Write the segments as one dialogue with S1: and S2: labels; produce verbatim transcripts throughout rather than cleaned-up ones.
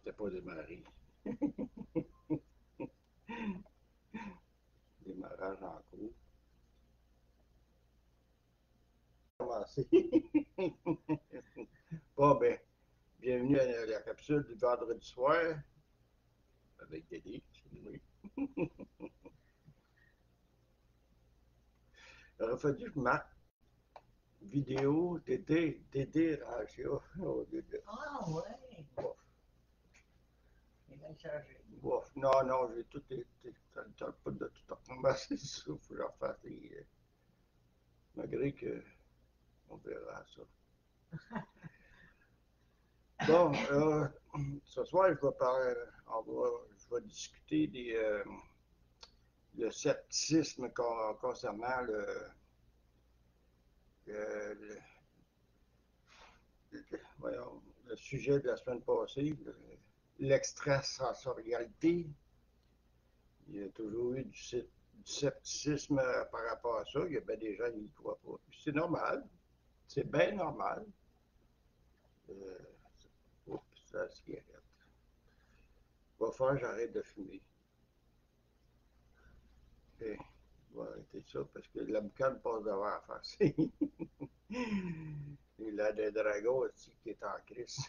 S1: C'était pas démarré. Démarrage en cours. Commencer. Bon, ben, bienvenue à la capsule du vendredi soir avec Dédé. Oui. Il aurait fallu que je marque vidéo Dédé, Dédé Ratio au lieu de.
S2: Ah ouais,
S1: Bof,
S2: il a chargé.
S1: bof. Non, non, j'ai tout été. Ça ne tente pas de tout recommencer ça. Il faut que je refasse les. euh, Malgré que. On verra ça. Bon, euh, ce soir, je vais parler, on va, je vais discuter des, euh, le scepticisme con- concernant le, le, le- le- voyons, le sujet de la semaine passée, le- l'extrasensorialité. Il y a toujours eu du, sce- du scepticisme euh, par rapport à ça. Il y a bien des gens qui n'y croient pas. Puis c'est normal. C'est bien normal. Euh, oups, ça, cigarette. Va faire, j'arrête de fumer. Et, je vais arrêter ça parce que la boucane passe devant la face. Il a des dragons aussi qui est en crise.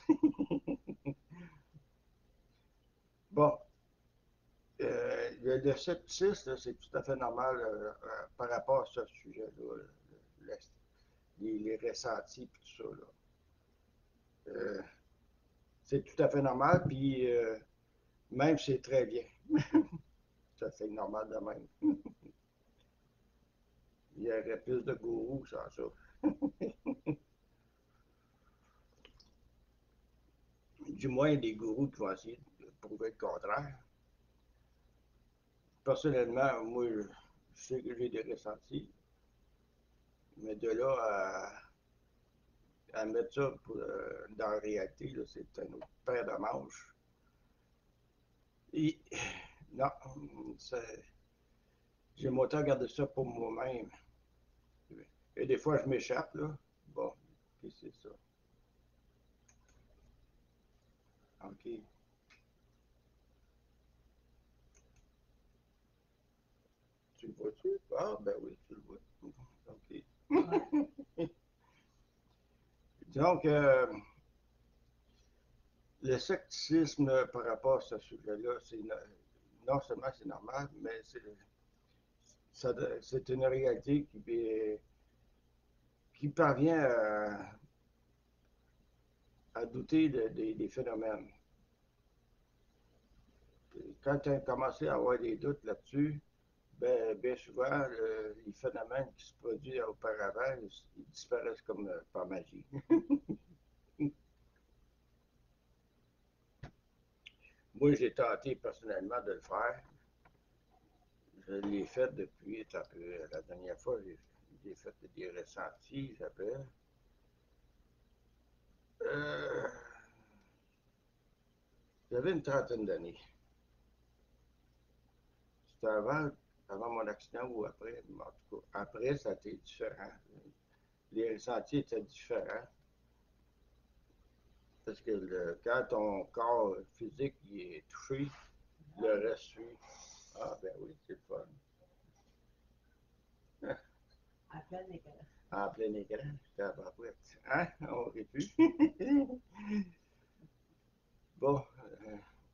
S1: Bon, euh, le, le scepticisme, c'est tout à fait normal euh, euh, par rapport à ce sujet-là, le- les, les ressentis et tout ça. Là. Euh, c'est tout à fait normal, puis euh, même c'est très bien. Ça, c'est normal de même. Il y aurait plus de gourous sans ça. Du moins, des gourous qui vont essayer de prouver le contraire. Personnellement, moi, je sais que j'ai des ressentis, mais de là à, à mettre ça pour, euh, dans la réalité, là, c'est un autre paire de manches. Et, non, j'aime autant garder ça pour moi-même. Et des fois, je m'échappe, là. Bon, puis c'est ça. OK. Tu le vois-tu? Ah, ben oui, tu le vois. OK.
S2: Ouais.
S1: Donc, euh, le scepticisme par rapport à ce sujet-là, c'est non seulement c'est normal, mais c'est c'est une réalité qui, qui parvient à, à douter de, de, des phénomènes. Quand tu as commencé à avoir des doutes là-dessus, ben, bien souvent, le, les phénomènes qui se produisent auparavant, ils, ils disparaissent comme euh, par magie. Moi, j'ai tenté personnellement de le faire. Je l'ai fait depuis, un peu, la dernière fois, j'ai fait des ressentis, j'avais. Euh, j'avais une trentaine d'années. C'était avant, avant mon accident ou après, mais en tout cas, après, ça a été différent. Les ressentis étaient différents. Parce que le, quand ton corps physique il est touché, le reste suit. Ah, ben oui, c'est le fun.
S2: À plein écran.
S1: En plein écran, j'étais à la Hein? On aurait pu. Bon, euh,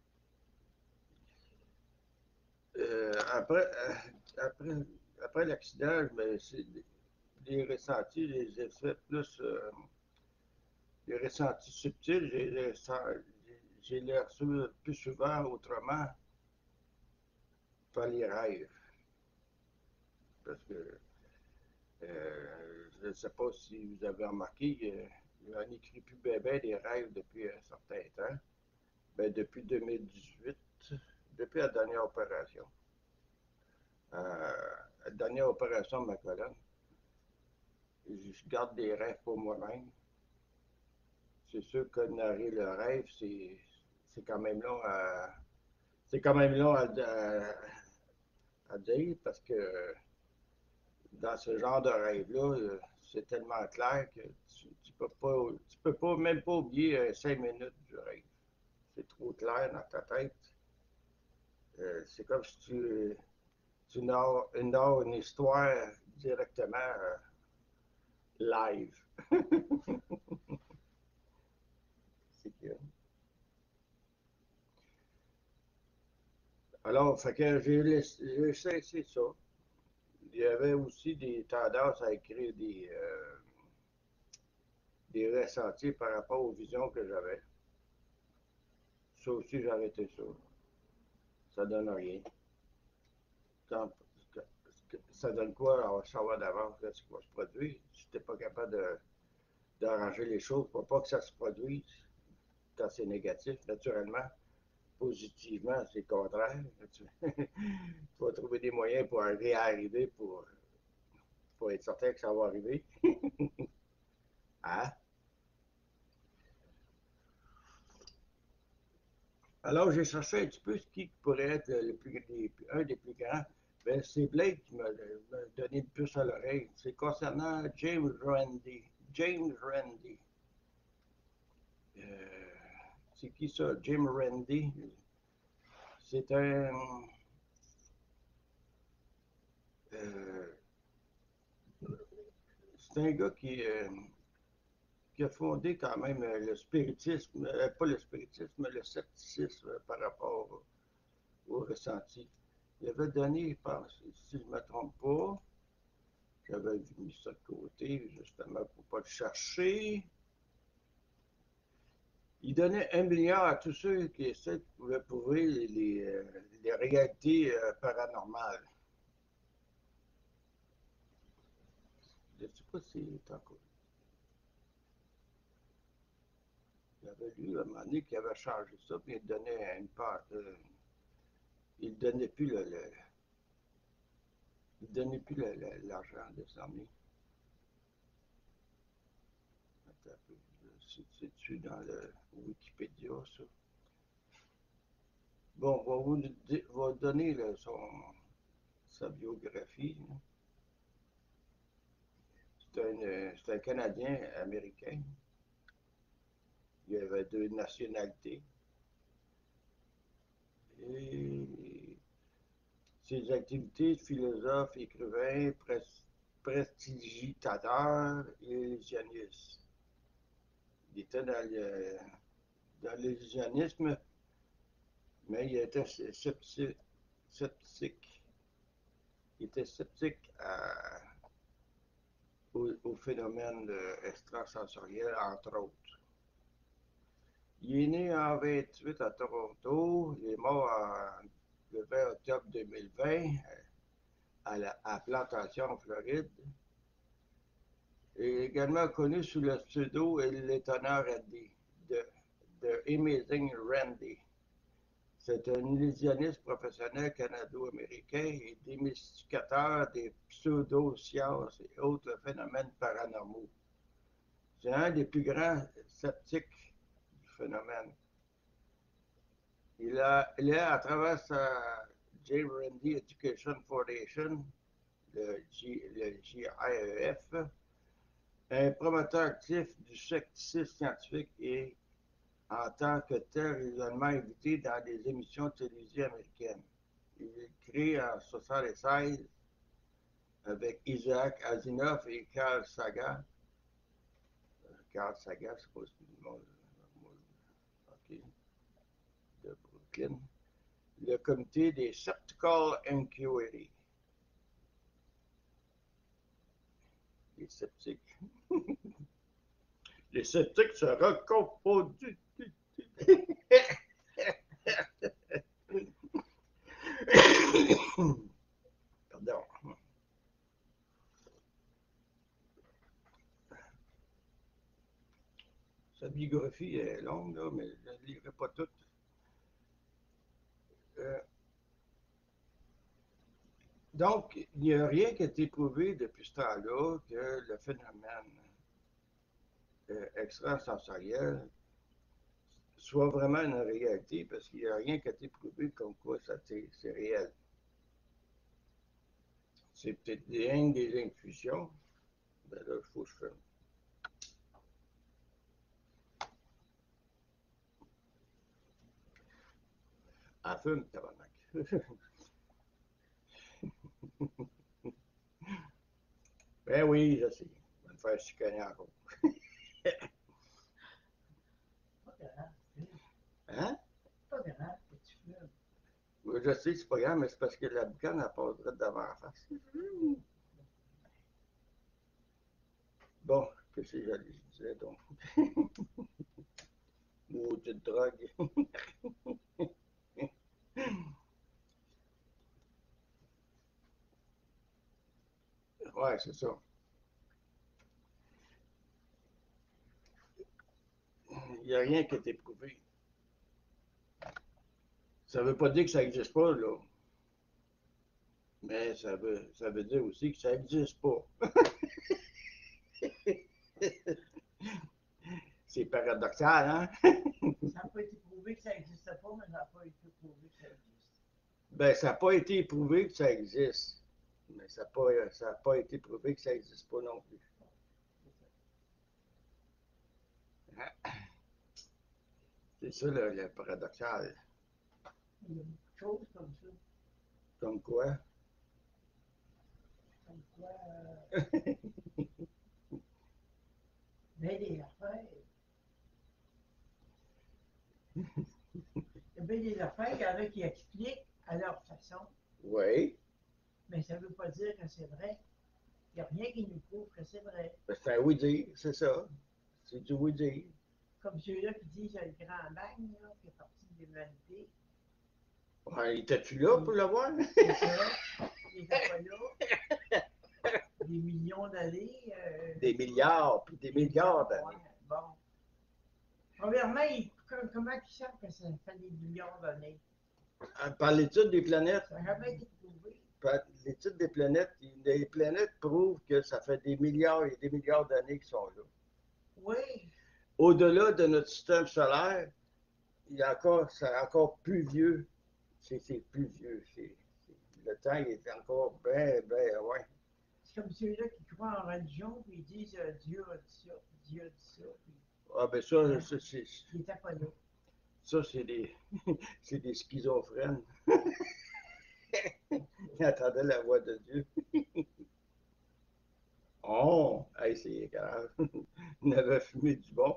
S1: euh, après, euh, après, après l'accident, c'est les ressentis, les effets plus, euh, les ressentis subtils, j'ai les reçu plus souvent autrement par les rêves. Parce que euh, je ne sais pas si vous avez remarqué, euh, on n'écrit plus bien ben des rêves depuis un certain temps. Ben, depuis deux mille dix-huit, depuis la dernière opération. Euh, la dernière opération de ma colonne, je garde des rêves pour moi-même. C'est sûr que narrer le rêve, c'est, c'est quand même long à, c'est quand même long à, à, à dire parce que dans ce genre de rêve-là, euh, c'est tellement clair que tu, tu peux pas, tu peux pas même pas oublier euh, cinq minutes du rêve. c'est trop clair dans ta tête. Euh, c'est comme si tu, tu narres, narres une histoire directement euh, live. C'est que... Alors, fait que j'ai cessé ça. Il y avait aussi des tendances à écrire des, euh, des ressentis par rapport aux visions que j'avais. Ça aussi, j'ai arrêté ça. Ça donne rien. Quand, ça donne quoi à savoir d'avance ce qui va se produire? Si tu n'es pas capable d'arranger les choses pour pas que ça se produise quand c'est négatif, naturellement. Positivement, c'est le contraire. Tu, tu vas trouver des moyens pour réarriver pour, pour être certain que ça va arriver. Hein? Alors, j'ai cherché un petit peu ce qui pourrait être le plus, les, un des plus grands. Ben, c'est Blake qui m'a donné une puce à l'oreille. C'est concernant James Randi. James Randi. Euh, c'est qui ça? Jim Randi. C'est un. Euh, c'est un gars qui, euh, qui a fondé quand même le spiritisme, euh, pas le spiritisme, mais le scepticisme par rapport au, au ressenti. Il avait donné, je pense, si je ne me trompe pas, j'avais mis ça de côté justement pour ne pas le chercher. Il donnait un milliard à tous ceux qui essaient de pouvoir prouver les, les, les réalités euh, paranormales. Je ne sais pas si c'est encore. Il avait lu à un moment donné qu'il avait changé ça, puis il donnait une part. Euh, il ne donnait plus le, le il donnait plus l'argent désormais. C'est dessus dans le Wikipédia, ça. Bon, on va vous, va donner là, son, sa biographie. C'est un, un Canadien américain. Il avait deux nationalités. Et ses activités de philosophe, écrivain, prestidigitateur et illusionniste. Il était dans le, dans l'illusionnisme, mais il était sceptique. sceptique. Il était sceptique à, au, au phénomène extrasensoriel, entre autres. Il est né en vingt-huit à Toronto. Il est mort en, le vingt octobre deux mille vingt à, la, à Plantation, en Floride. Il est également connu sous le pseudo l'étonnant Randy, de, de Amazing Randy. C'est un illusionniste professionnel canado-américain et démystificateur des pseudo-sciences et autres phénomènes paranormaux. C'est un des plus grands sceptiques du phénomène. Il, a, il est, à travers sa J. Randy Education Foundation, le, G, le J I E F, un promoteur actif du scepticisme scientifique et en tant que tel régulièrement invité dans des émissions de télévision américaines. Il est créé en soixante-seize avec Isaac Asimov et Carl Sagan. Carl Sagan, c'est pas ce nom. OK. De Brooklyn. Le comité des Skeptical Inquiry. Les sceptiques. Les sceptiques se recomptent du. Pardon. Sa biographie est longue, là, mais je ne lirai pas toute. Euh, donc, il n'y a rien qui a été prouvé depuis ce temps-là que le phénomène euh, extrasensoriel soit vraiment une réalité, parce qu'il n'y a rien qui a été prouvé comme quoi c'est réel. C'est peut-être rien des infusions. Ben là, il faut que je fasse. Elle fume, tabarnak. Ben oui, je sais. Je vais me faire chicaner encore.
S2: Pas grave, tu sais.
S1: Hein?
S2: Pas grave que tu fumes.
S1: Oui, je sais, c'est pas grave, mais c'est parce que la boucane, elle passe direct devant la face. Bon, qu'est-ce que j'allais dire donc? Maudite drogue. Ouais, c'est ça. Il n'y a rien qui est éprouvé. Ça ne veut pas dire que ça n'existe pas, là. Mais ça veut, ça veut dire aussi que ça n'existe pas. C'est paradoxal, hein?
S2: Ça n'a pas été prouvé que ça n'existait pas, mais ça n'a pas été prouvé que ça existe.
S1: Ben, ça n'a pas été éprouvé que ça existe. Mais ça n'a pas, ça a pas été prouvé que ça n'existe pas non plus. C'est ça le, le paradoxal.
S2: Il y a beaucoup de choses comme ça.
S1: Comme quoi?
S2: Comme quoi, euh, ben des affaires. Il y a bien des affaires, il y en a qui expliquent à leur façon,
S1: Oui.
S2: mais ça ne veut pas dire que c'est vrai. Il n'y a rien qui nous prouve que c'est vrai.
S1: Ben, c'est un oui-dire, c'est ça. C'est du oui-dire.
S2: Comme ceux-là qui disent euh, le Grand Bang, là, qui est parti de l'humanité.
S1: Ouais, étais-tu là pour le voir?
S2: C'est ça. Il n'était pas là. Des millions d'années. Euh,
S1: Des milliards, puis des milliards d'années.
S2: Ouais, bon. Premièrement, ils- com- comment ils savent que ça fait des milliards d'années?
S1: Par l'étude des planètes,
S2: Ça n'a jamais été prouvé.
S1: par l'étude des planètes, les planètes prouvent que ça fait des milliards et des milliards d'années qu'ils sont là.
S2: Oui,
S1: Au-delà de notre système solaire, il y a encore, c'est encore plus vieux. C'est, c'est plus vieux. C'est, c'est- le temps il est encore bien, bien, ouais.
S2: c'est comme ceux-là qui croient en religion, puis ils disent euh, Dieu a dit ça, puis Dieu a dit ça, puis
S1: Ah ben ça, ça, c'est,
S2: il n'était pas là.
S1: ça, c'est des, c'est des schizophrènes. Ils entendaient la voix de Dieu. Oh, hey, c'est grave. Il avait fumé du bon.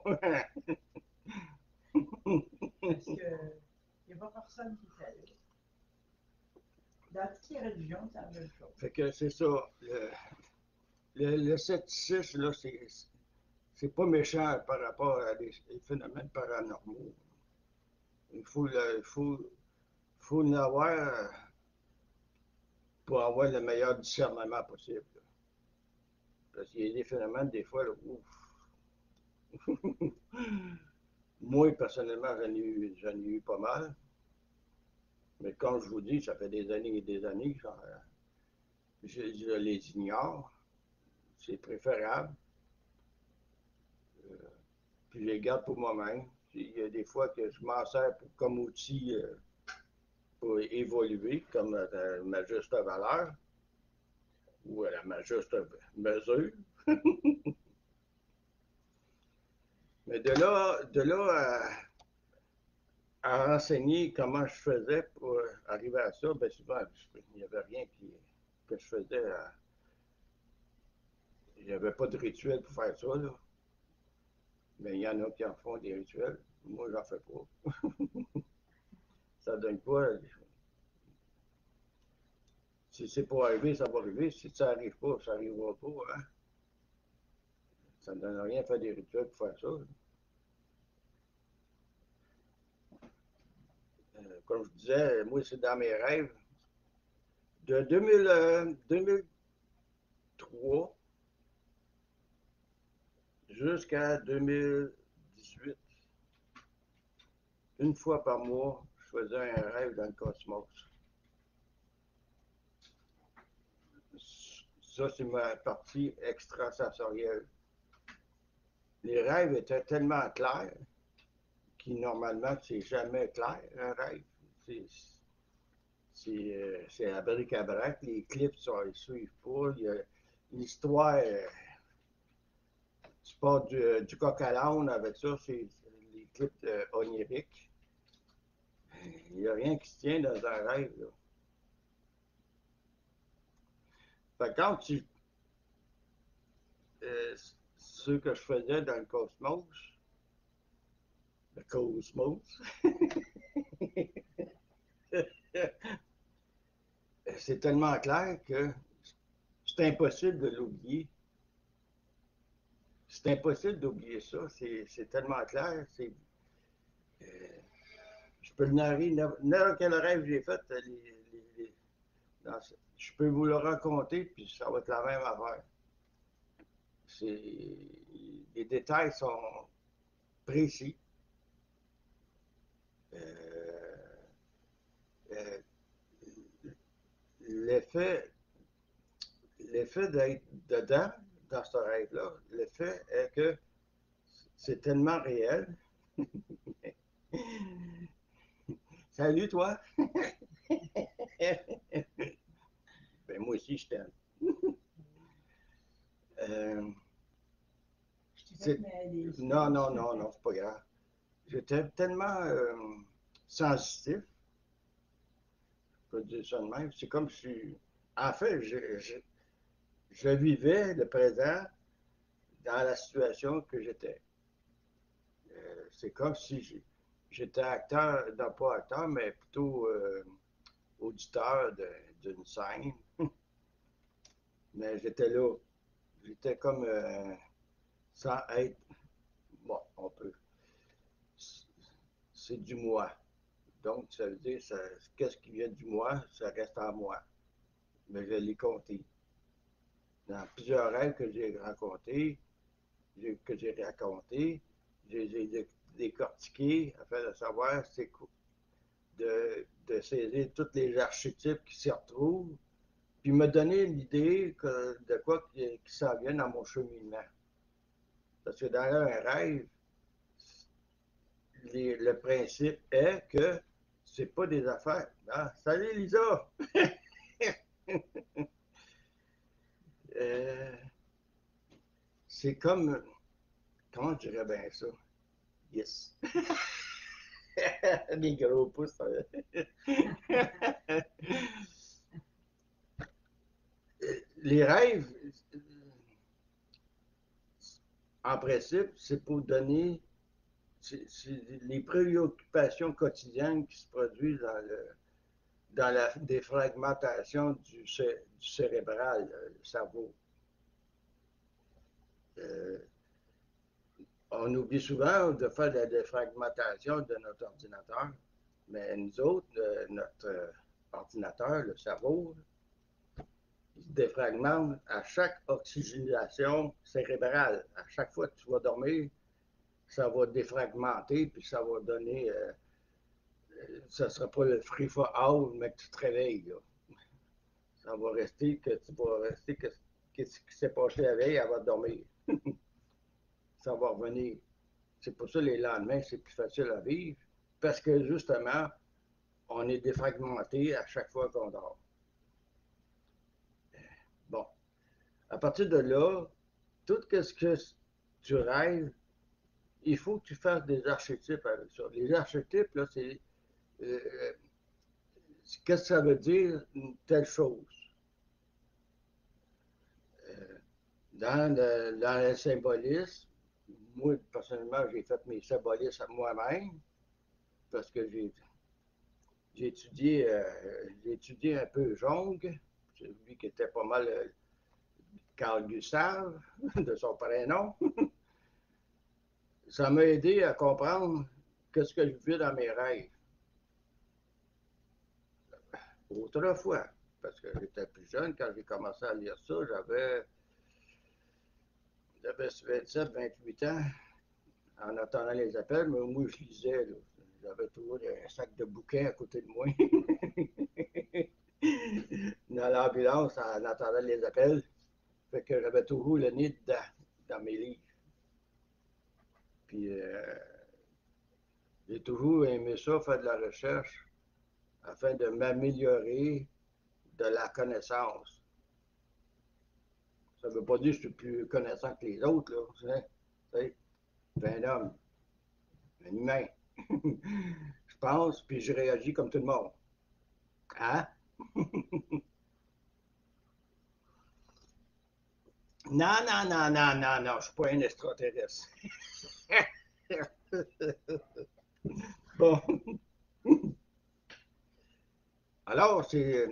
S2: Parce que il n'y a pas personne qui était là. Dans toutes les religions, c'est la même chose.
S1: Fait que c'est ça. Le, le, le scepticisme, là, c'est, c'est pas méchant par rapport à des, des phénomènes paranormaux. Il faut, le, il faut, faut l'avoir pour avoir le meilleur discernement possible. Parce qu'il y a des phénomènes, des fois, là, ouf. Moi, personnellement, j'en ai, eu, j'en ai eu pas mal. Mais comme je vous dis, ça fait des années et des années que je, je les ignore. C'est préférable. Euh, puis je les garde pour moi-même. Il y a des fois que je m'en sers pour, comme outil euh, pour évoluer, comme à ma juste valeur ou à ma juste mesure. Mais de là, de là à, à renseigner comment je faisais pour arriver à ça, bien souvent, il n'y avait rien qui, que je faisais. À, il n'y avait pas de rituel pour faire ça. Là. Mais il y en a qui en font des rituels. Moi, j'en fais pas. Ça donne quoi? Si c'est pour arriver, ça va arriver. Si ça n'arrive pas, ça n'arrivera pas. Hein? Ça ne donne rien de faire des rituels pour faire ça. Euh, comme je disais, moi, c'est dans mes rêves. De deux mille, euh, deux mille trois jusqu'à deux mille dix-huit, une fois par mois, je faisais un rêve dans le cosmos. Ça, c'est ma partie extrasensorielle. Les rêves étaient tellement clairs qui, normalement, c'est jamais clair, un rêve. C'est, c'est, euh, c'est abric-abrac, les clips ne suivent pas. Il y a l'histoire, euh, tu pars du, euh, du coq à l'âne avec ça, c'est les clips euh, oniriques. Il n'y a rien qui se tient dans un rêve, là. Fait que quand tu... euh, ce que je faisais dans le cosmos, le cosmos, c'est tellement clair que c'est impossible de l'oublier. C'est impossible d'oublier ça. C'est tellement clair. C'est... Euh, je peux le narrer, n'importe quel rêve que j'ai fait, les, les, les, dans, je peux vous le raconter, puis ça va être la même affaire. Les détails sont précis. Euh, euh, l'effet, l'effet d'être dedans, dans ce rêve-là, l'effet est que c'est tellement réel. Salut, toi! Ben, moi aussi, je t'aime. euh, non, non, non, non, c'est pas grave. J'étais tellement euh, sensitif, je peux dire ça de même. C'est comme si, en fait, je, je, je vivais le présent dans la situation que j'étais. Euh, c'est comme si j'étais acteur, non pas acteur, mais plutôt euh, auditeur d'une scène. Mais j'étais là. J'étais comme euh, sans être. Bon, on peut. C'est du moi. Donc, ça veut dire, qu'est-ce qui vient du moi, ça reste en moi. Mais je l'ai compté. Dans plusieurs rêves que j'ai racontés, que j'ai racontés, je les ai décortiqués afin de savoir c'est quoi, de, de saisir tous les archétypes qui s'y retrouvent, puis me donner l'idée de quoi qui, qui s'en vient dans mon cheminement. Parce que dans un rêve, les, le principe est que c'est pas des affaires. Ah, salut Lisa! euh, c'est comme, comment je dirais bien ça? Yes. Des gros pouces. Les rêves, en principe, c'est pour donner c'est les préoccupations quotidiennes qui se produisent dans, le, dans la défragmentation du, du cérébral, le cerveau. Euh, on oublie souvent de faire de la défragmentation de notre ordinateur, mais nous autres, le, notre ordinateur, le cerveau, il se défragmente à chaque oxygénation cérébrale. À chaque fois que tu vas dormir, ça va défragmenter, puis ça va donner... Euh, ça ne sera pas le free for all, mais que tu te réveilles. Là. Ça va rester que tu vas rester que, que ce qui s'est passé la veille, elle va dormir. Ça va revenir. C'est pour ça que les lendemains, c'est plus facile à vivre, parce que justement, on est défragmenté à chaque fois qu'on dort. Bon. À partir de là, tout ce que tu rêves, il faut que tu fasses des archétypes avec ça. Les archétypes, là, c'est euh, qu'est-ce que ça veut dire telle chose. Euh, dans, le, dans le symbolisme, moi, personnellement, j'ai fait mes symbolismes à moi-même parce que j'ai j'ai étudié, euh, j'ai étudié un peu Jung, celui qui était pas mal euh, Carl Gustave, de son prénom. Ça m'a aidé à comprendre ce que je vivais dans mes rêves. Autrefois, parce que j'étais plus jeune, quand j'ai commencé à lire ça, j'avais j'avais vingt-sept, vingt-huit ans, en attendant les appels, mais moi je lisais. J'avais toujours un sac de bouquins à côté de moi. Dans l'ambulance, en attendant les appels. Fait que j'avais toujours le nez dedans, dans mes livres. Puis euh, j'ai toujours aimé ça, faire de la recherche, afin de m'améliorer de la connaissance. Ça ne veut pas dire que je suis plus connaissant que les autres, là. Tu sais, un homme, un humain. Je je pense, puis je réagis comme tout le monde. Hein? Non, non, non, non, non, non, je suis pas un extraterrestre. Bon. Alors, c'est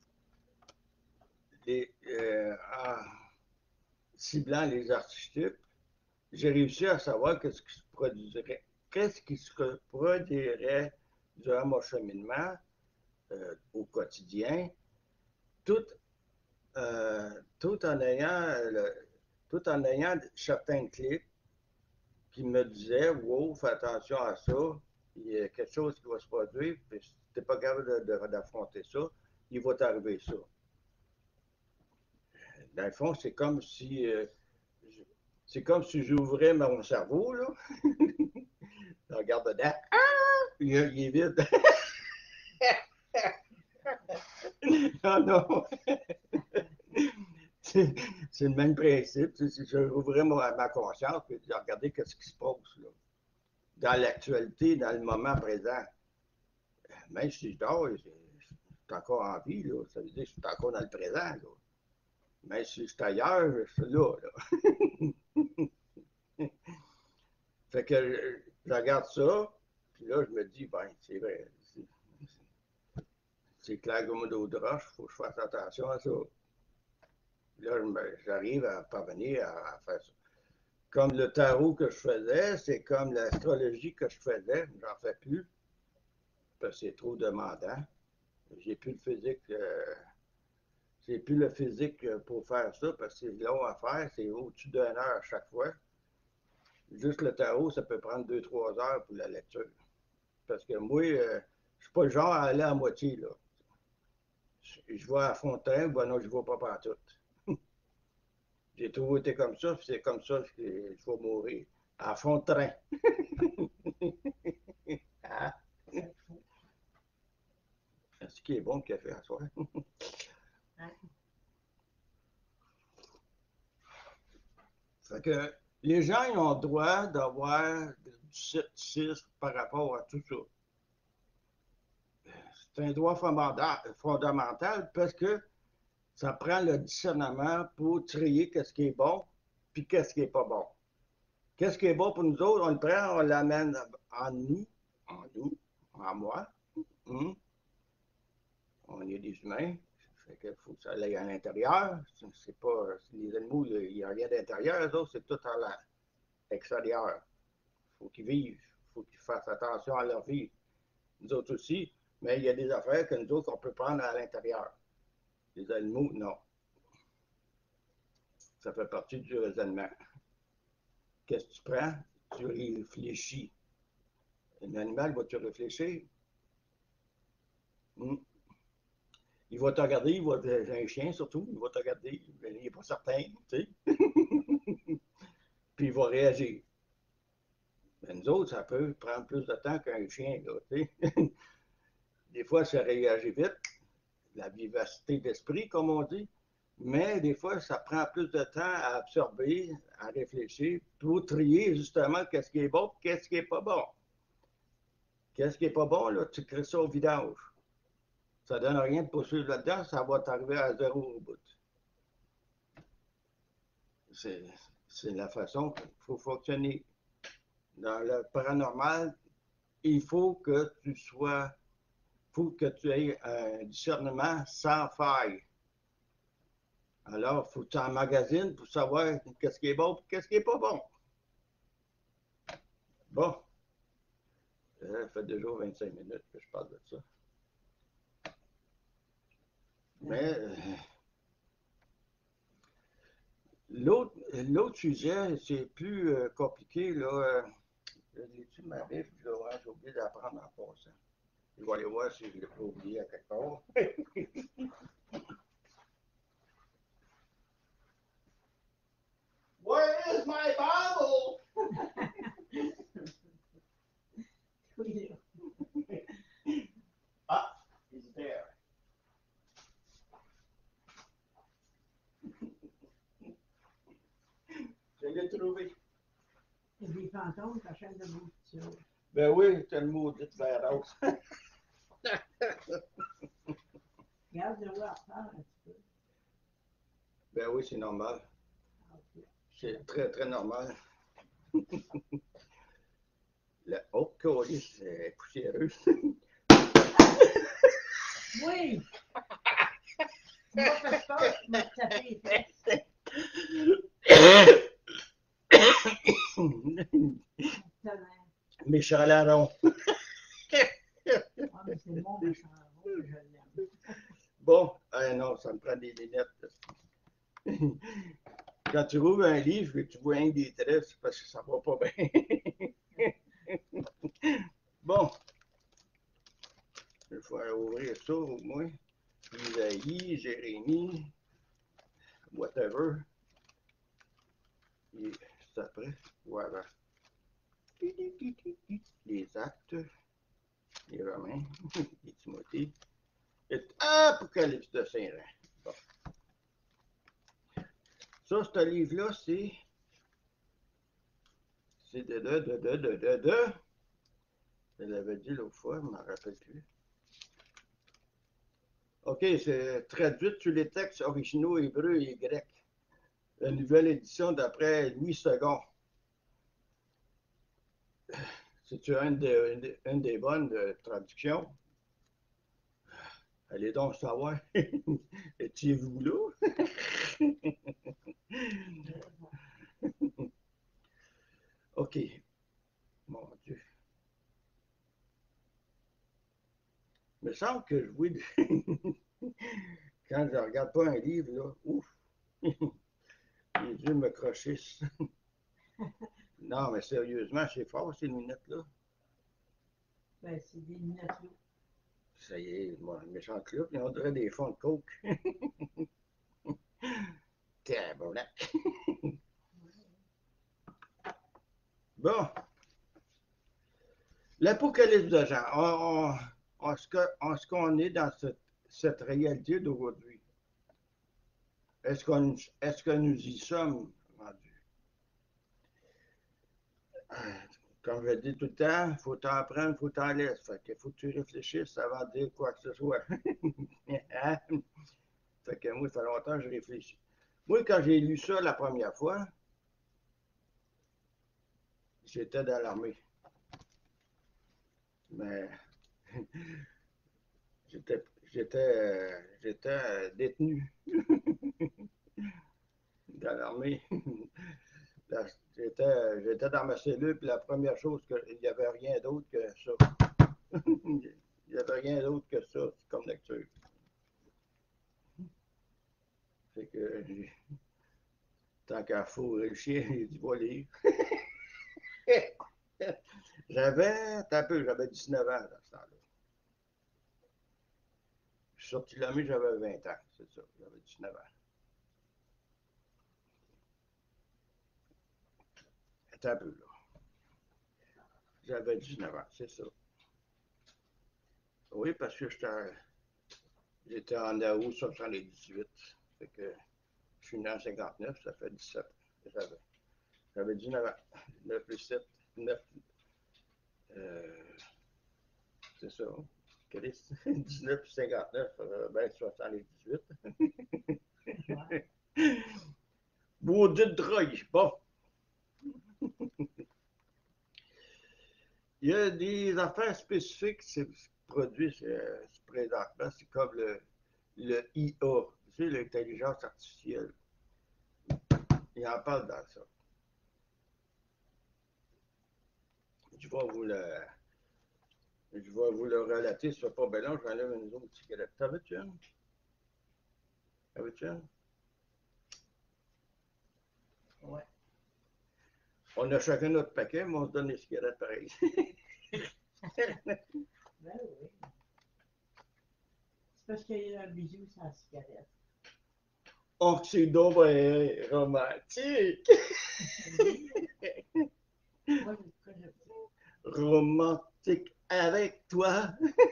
S1: les, euh, en ciblant les archétypes, j'ai réussi à savoir qu'est-ce qui se produirait, qu'est-ce qui se produirait durant mon cheminement euh, au quotidien, tout, euh, tout en ayant le, tout en ayant certains clics qui me disaient wow, fais attention à ça, il y a quelque chose qui va se produire, puis si tu n'es pas capable d'affronter ça, il va t'arriver ça. Dans le fond, c'est comme si euh, c'est comme si j'ouvrais mon cerveau, là. Je regarde dedans. Ah! Il, il est vide. Non, non. C'est, c'est le même principe. Si je rouvrais ma, ma conscience et je regardais ce qui se passe là, dans l'actualité, dans le moment présent. Même si je dors, je, je suis encore en vie, là. Ça veut dire que je suis encore dans le présent. Là. Même si je suis ailleurs, je suis là. là. Fait que je, je regarde ça, puis là, je me dis, ben, c'est vrai. C'est, c'est clair comme d'eau de roche, il faut que je fasse attention à ça. Là, j'arrive à parvenir à, à faire ça. Comme le tarot que je faisais, c'est comme l'astrologie que je faisais, j'en fais plus, parce que c'est trop demandant. J'ai plus le physique, euh, j'ai plus le physique pour faire ça, parce que c'est long à faire, c'est au-dessus d'une heure à chaque fois. Juste le tarot, ça peut prendre deux, trois heures pour la lecture. Parce que moi, euh, je suis pas le genre à aller à moitié, là. Je, je vais à fond de train, ben non, je ne vais pas partout. J'ai toujours été comme ça, puis c'est comme ça que je vais mourir. À fond de train. Ah, ce qui est bon le café à soi. Fait que les gens ils ont le droit d'avoir du scepticisme par rapport à tout ça. C'est un droit fondamental parce que ça prend le discernement pour trier qu'est-ce qui est bon puis qu'est-ce qui est pas bon. Qu'est-ce qui est bon pour nous autres, on le prend, on l'amène en nous, en nous, en moi. Hum. On est des humains, fait qu'il faut que ça aille à l'intérieur. C'est pas, les animaux, il n'y a rien d'intérieur, eux autres, c'est tout à l'extérieur. Il faut qu'ils vivent, il faut qu'ils fassent attention à leur vie. Nous autres aussi, mais il y a des affaires que nous autres, on peut prendre à l'intérieur. Les animaux, non. Ça fait partie du raisonnement. Qu'est-ce que tu prends? Tu réfléchis. Un animal, va-tu réfléchir? Hmm. Il va te regarder, il va te, un chien surtout, il va te regarder, il n'est pas certain, tu sais. Puis il va réagir. Mais nous autres, ça peut prendre plus de temps qu'un chien, là, tu sais. Des fois, ça réagit vite, la vivacité d'esprit, comme on dit, mais des fois, ça prend plus de temps à absorber, à réfléchir, pour trier justement qu'est-ce qui est bon, qu'est-ce qui est pas bon. Qu'est-ce qui est pas bon, là, tu crées ça au vidange. Ça donne rien de poursuivre là-dedans, ça va t'arriver à zéro au bout. C'est, c'est la façon qu'il faut fonctionner. Dans le paranormal, il faut que tu sois, il faut que tu aies un discernement sans faille. Alors, il faut que tu emmagasines pour savoir qu'est-ce qui est bon et qu'est-ce qui n'est pas bon. Bon, ça fait déjà vingt-cinq minutes que je parle de ça. Mais euh, l'autre, l'autre sujet, c'est plus euh, compliqué. Là, l'ai-tu ma Bible? Là, j'ai oublié d'apprendre en passant. Je vais aller voir si je ne l'ai pas oublié à quelque part. Where is my Bible? Ah, it's there. Je l'ai trouvé.
S2: Il y a des fantômes, ta chaîne de bouture.
S1: Ben oui, t'as le maudit vert rose.
S2: Regarde, je vois à faire un petit peu.
S1: Ben oui, c'est normal.
S2: Ok.
S1: C'est très, très normal. Le oh, colis, c'est poussiéreux.
S2: Oui! Tu m'as fait peur, tu m'as tapé les fesses. Tonnerre.
S1: Méchant larron.
S2: Ah, mais c'est mon méchant rôle, je l'aime.
S1: Bon, ah non, ça me prend des lunettes. Quand tu rouvres un livre et tu vois un des traits, c'est parce que ça va pas bien. Bon, il faut ouvrir ça au moins. Isaïe, Jérémie, whatever. Et c'est après, voilà. Les actes, les Romains, les Timothée, et Apocalypse de Saint-Jean. Bon. Ça, ce livre-là, c'est. C'est de, de, de, de, de, de, de. Je l'avais dit l'autre fois, je ne m'en rappelle plus. OK, c'est traduit sur les textes originaux hébreux et grecs. La nouvelle édition d'après Louis second. C'est une, de, une, de, une des bonnes de traductions. Allez donc savoir. Étiez-vous là? OK. Mon Dieu. Il me semble que je vois. Quand je ne regarde pas un livre, là, ouf. Les yeux me crochissent. Non, mais sérieusement, c'est fort ces lunettes-là.
S2: Ben, c'est des lunettes là.
S1: Ça y est, moi, le méchant club, on dirait des fonds de coke. Tabarnak. Bon. L'Apocalypse de Jean. On, on, on, on, ce qu'on est dans cette, cette réalité d'aujourd'hui. Est-ce qu'on, est-ce que nous y sommes rendus? Comme je dis tout le temps, il faut t'en prendre, il faut t'en laisser. Fait qu'il faut que tu réfléchisses avant de dire quoi que ce soit. Hein? Fait que moi, ça fait longtemps que je réfléchis. Moi, quand j'ai lu ça la première fois, j'étais dans l'armée. Mais j'étais, j'étais, j'étais détenu dans l'armée. J'étais, j'étais dans ma cellule, puis la première chose, que, il n'y avait rien d'autre que ça. Il n'y avait rien d'autre que ça comme lecture. Fait que, tant qu'à fourrer le chien, il dit, va lire. J'avais, t'as un peu, j'avais dix-neuf ans dans ce temps-là. Je suis sorti de l'armée, j'avais vingt ans, c'est ça, j'avais dix-neuf ans. Attends un peu, là. J'avais dix-neuf ans, c'est ça. Oui, parce que j'étais en août soixante-dix-huit. Fait que je suis né en cinquante-neuf, ça fait dix-sept ans. J'avais, j'avais dix-neuf ans. neuf plus sept, neuf. Euh, c'est ça. Christ. dix-neuf plus cinquante-neuf, ça fait bien soixante-dix-huit.
S2: Ouais.
S1: Maudite drogue. Bon. Il y a des affaires spécifiques qui se produisent euh, présentement. C'est comme le, le I A, tu sais, l'intelligence artificielle. Il en parle dans ça. Je vais vous le, je vais vous le relater. Ce n'est pas bien long, j'enlève une autre cigarette. T'en veux-tu une? T'en veux-tu une?
S2: Ouais.
S1: On a chacun notre paquet, mais on se donne les cigarettes pareil.
S2: Ben oui. C'est parce qu'il y a un bisou sans cigarette.
S1: Oh, c'est donc ben romantique!
S2: Moi, je connais pas.
S1: Romantique avec toi!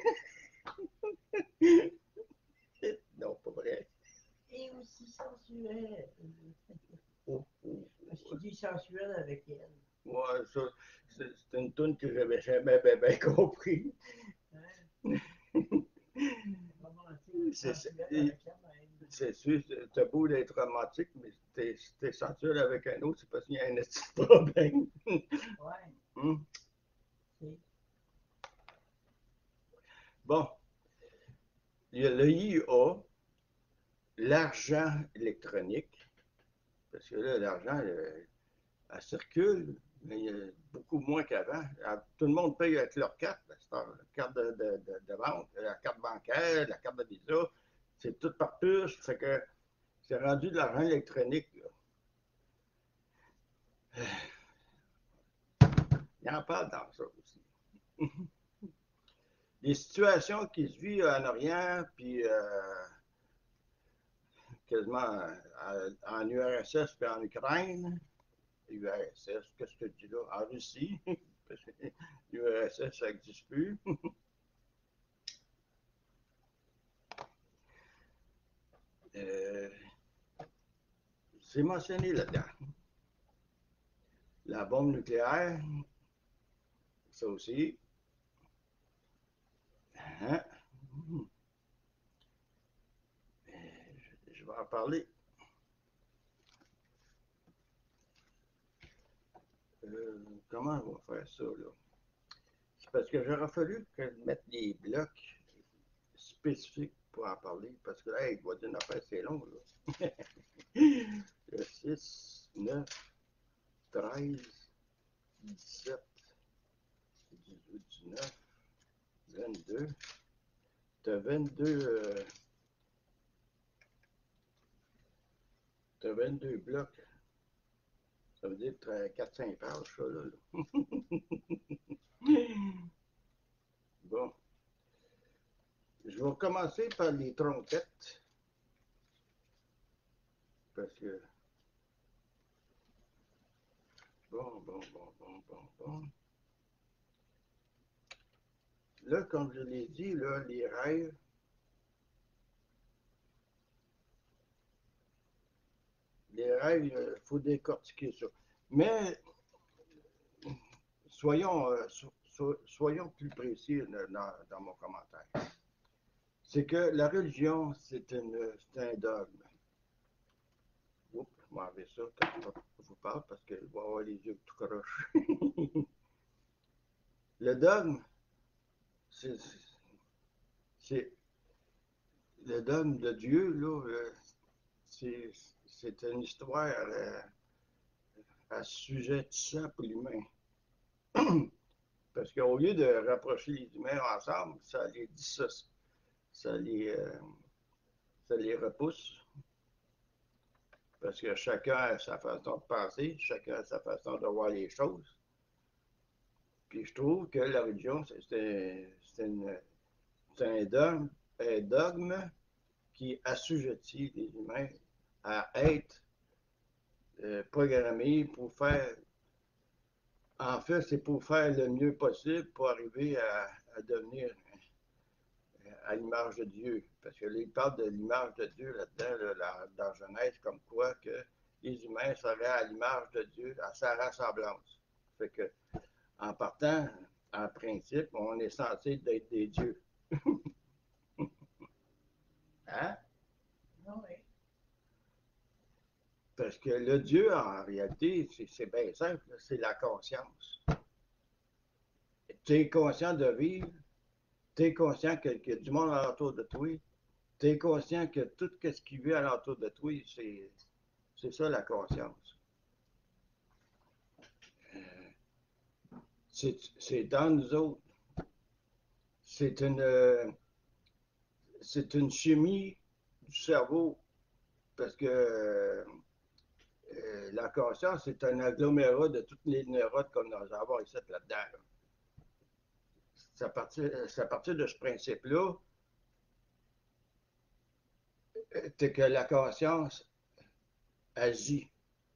S1: Non, pas vrai.
S2: Et aussi sensuelle.
S1: Oh, oh,
S2: Parce que tu dis sensuelle avec elle.
S1: ouais, ça, c'est une toune que j'avais jamais bien, bien compris.
S2: Hein? Romantique,
S1: C'est
S2: sensuel avec la même.
S1: c'est sûr, t'as beau d'être romantique, mais si t'es si t'es sensuel avec un autre, c'est parce qu'il y a un petit problème.
S2: Ouais,
S1: Hum.
S2: c'est.
S1: Bon, il y a le I A, l'argent électronique, parce que là, l'argent, euh, elle circule, mais il y a beaucoup moins qu'avant. Ah, tout le monde paye avec leur carte, la carte de, de, de, de banque, la carte bancaire, la carte de Visa, c'est tout par puce, fait que c'est rendu de l'argent électronique, là. Il en parle dans ça aussi. Les situations qui se vivent en Orient, puis euh, quasiment en, en U R S S puis en Ukraine, U R S S, qu'est-ce que tu dis là? En Russie, parce que U R S S, ça n'existe plus. Euh, c'est mentionné là-dedans. La bombe nucléaire, ça aussi. Hein? Je, je vais en parler. Euh, comment on va faire ça, là? C'est parce que j'aurais fallu que je mette des blocs spécifiques pour en parler, parce que là, hey, il va dire une affaire, c'est long, là. Le six, neuf, treize, dix-sept, dix-huit, dix-neuf, vingt-deux. T'as vingt-deux, euh, t'as vingt-deux blocs. Ça veut dire quatre cinq pages, ça, là. Bon. Je vais commencer par les trompettes. Parce que. Bon, bon, bon, bon, bon, bon. Là, comme je l'ai dit, là, les rêves, les rêves, il faut décortiquer ça. Mais soyons, euh, so, so, soyons plus précis dans, dans mon commentaire. C'est que la religion, c'est un dogme. Oups, je m'en vais ça quand je vous parle parce que je vais avoir les yeux tout croches. Le dogme, c'est, c'est le dogme de Dieu, là, euh, c'est, c'est une histoire euh, assujettissant pour l'humain. Parce qu'au lieu de rapprocher les humains ensemble, ça les dissocie, ça les, euh, ça les repousse. Parce que chacun a sa façon de penser, chacun a sa façon de voir les choses. Puis je trouve que la religion, c'est, c'est, une, c'est un, dogme, un dogme qui assujettit les humains à être euh, programmés pour faire. En fait, c'est pour faire le mieux possible pour arriver à, à devenir à l'image de Dieu. Parce que là, il parle de l'image de Dieu là-dedans, là, dans Genèse, comme quoi que les humains seraient à l'image de Dieu, à sa ressemblance. Fait que, en partant, en principe, on est censé être des dieux. Hein?
S2: Oui.
S1: Parce que le Dieu, en réalité, c'est bien simple, c'est la conscience. Tu es conscient de vivre, tu es conscient qu'il y a du monde alentour de toi, tu es conscient que tout ce qui vit alentour de toi, c'est, c'est ça la conscience. C'est, c'est dans nous autres. C'est une, c'est une chimie du cerveau parce que euh, la conscience, c'est un agglomérat de toutes les neurones qu'on a avoir ici là-dedans. Là. C'est à partir, c'est à partir de ce principe-là que la conscience agit.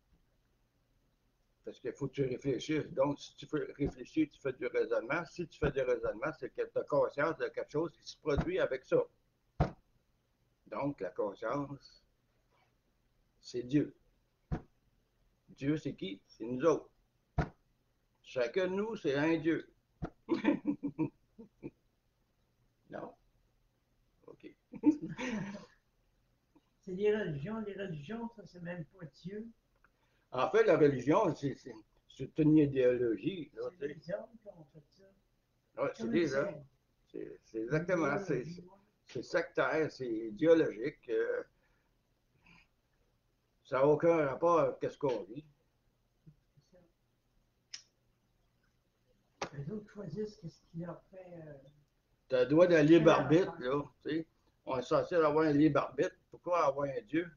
S1: Parce qu'il faut que tu réfléchisses. Donc, si tu fais réfléchir, tu fais du raisonnement. Si tu fais du raisonnement, c'est que tu as conscience de quelque chose qui se produit avec ça. Donc, la conscience, c'est Dieu. Dieu, c'est qui? C'est nous autres. Chacun de nous, c'est un Dieu. Non? OK.
S2: C'est les religions. Les religions, ça, c'est même pas Dieu.
S1: En fait, la religion, c'est une idéologie.
S2: C'est les hommes qui ont fait ça.
S1: Oui, c'est des hommes. C'est exactement. C'est sectaire, c'est idéologique. Euh, ça n'a aucun rapport avec ce qu'on vit.
S2: Les autres choisissent ce qui leur fait. Euh,
S1: tu as le droit de libre arbitre, là. Tu sais. On est censé avoir un libre arbitre. Pourquoi avoir un Dieu?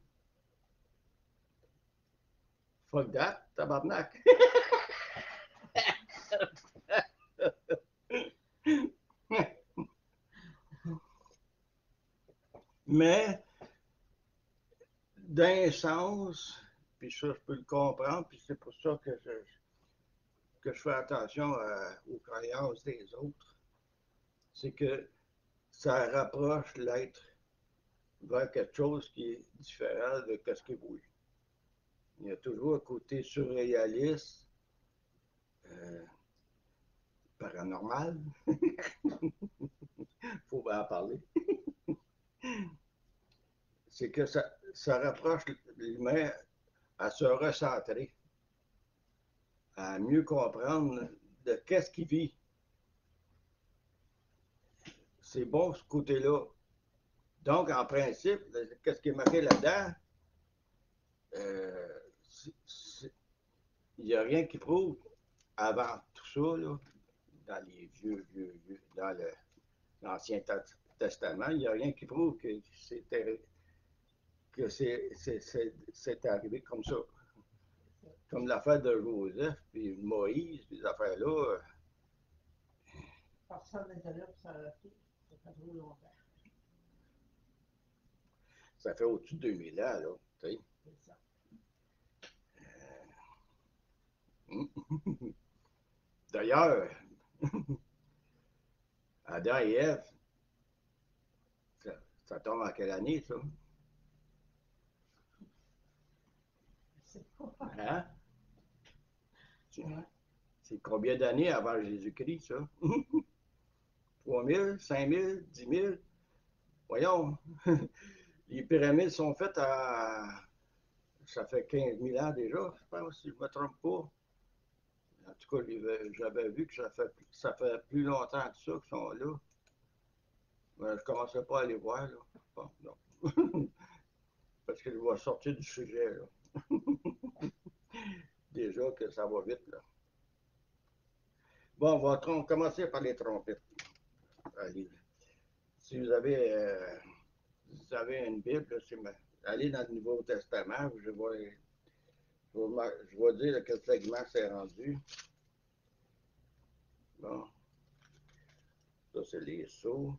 S1: Fuck that, tabarnak. Mais, d'un sens, puis ça, je peux le comprendre, puis c'est pour ça que je, que je fais attention à, aux croyances des autres, c'est que ça rapproche l'être vers quelque chose qui est différent de ce qu'il voulait. Il y a toujours un côté surréaliste, euh, paranormal. Il faut en parler. C'est que ça, ça rapproche l'humain à se recentrer, à mieux comprendre de qu'est-ce qu'il vit. C'est bon ce côté-là. Donc, en principe, qu'est-ce qui est marqué là-dedans? Euh, il n'y a rien qui prouve, avant tout ça, là, dans les vieux, vieux, vieux, dans l'Ancien Testament, il n'y a rien qui prouve que c'était que c'est arrivé comme ça. Comme l'affaire de Joseph, puis Moïse, les affaires-là.
S2: Personne n'était là pour s'arrêter. Ça fait trop longtemps.
S1: Ça fait au-dessus de deux mille ans, là. Tu sais.
S2: C'est ça.
S1: Euh... D'ailleurs, Adam et Ève, ça, ça tombe en quelle année, ça?
S2: C'est pas.
S1: Hein? C'est combien d'années avant Jésus-Christ, ça? trois mille, cinq mille, dix mille? Voyons. Les pyramides sont faites à. Ça fait quinze mille ans déjà, je pense, si je ne me trompe pas. En tout cas, j'avais vu que ça fait, ça fait plus longtemps que ça qu'ils sont là. Mais je ne commençais pas à les voir, là. Bon, non. Parce que je vais sortir du sujet, là. Déjà que ça va vite, là. Bon, on va commencer par les trompettes. Allez. Si vous avez, euh, si vous avez une Bible, là, allez dans le Nouveau Testament, je vais, je vais, je vais dire quel segment c'est rendu. Bon. Ça, c'est les sceaux.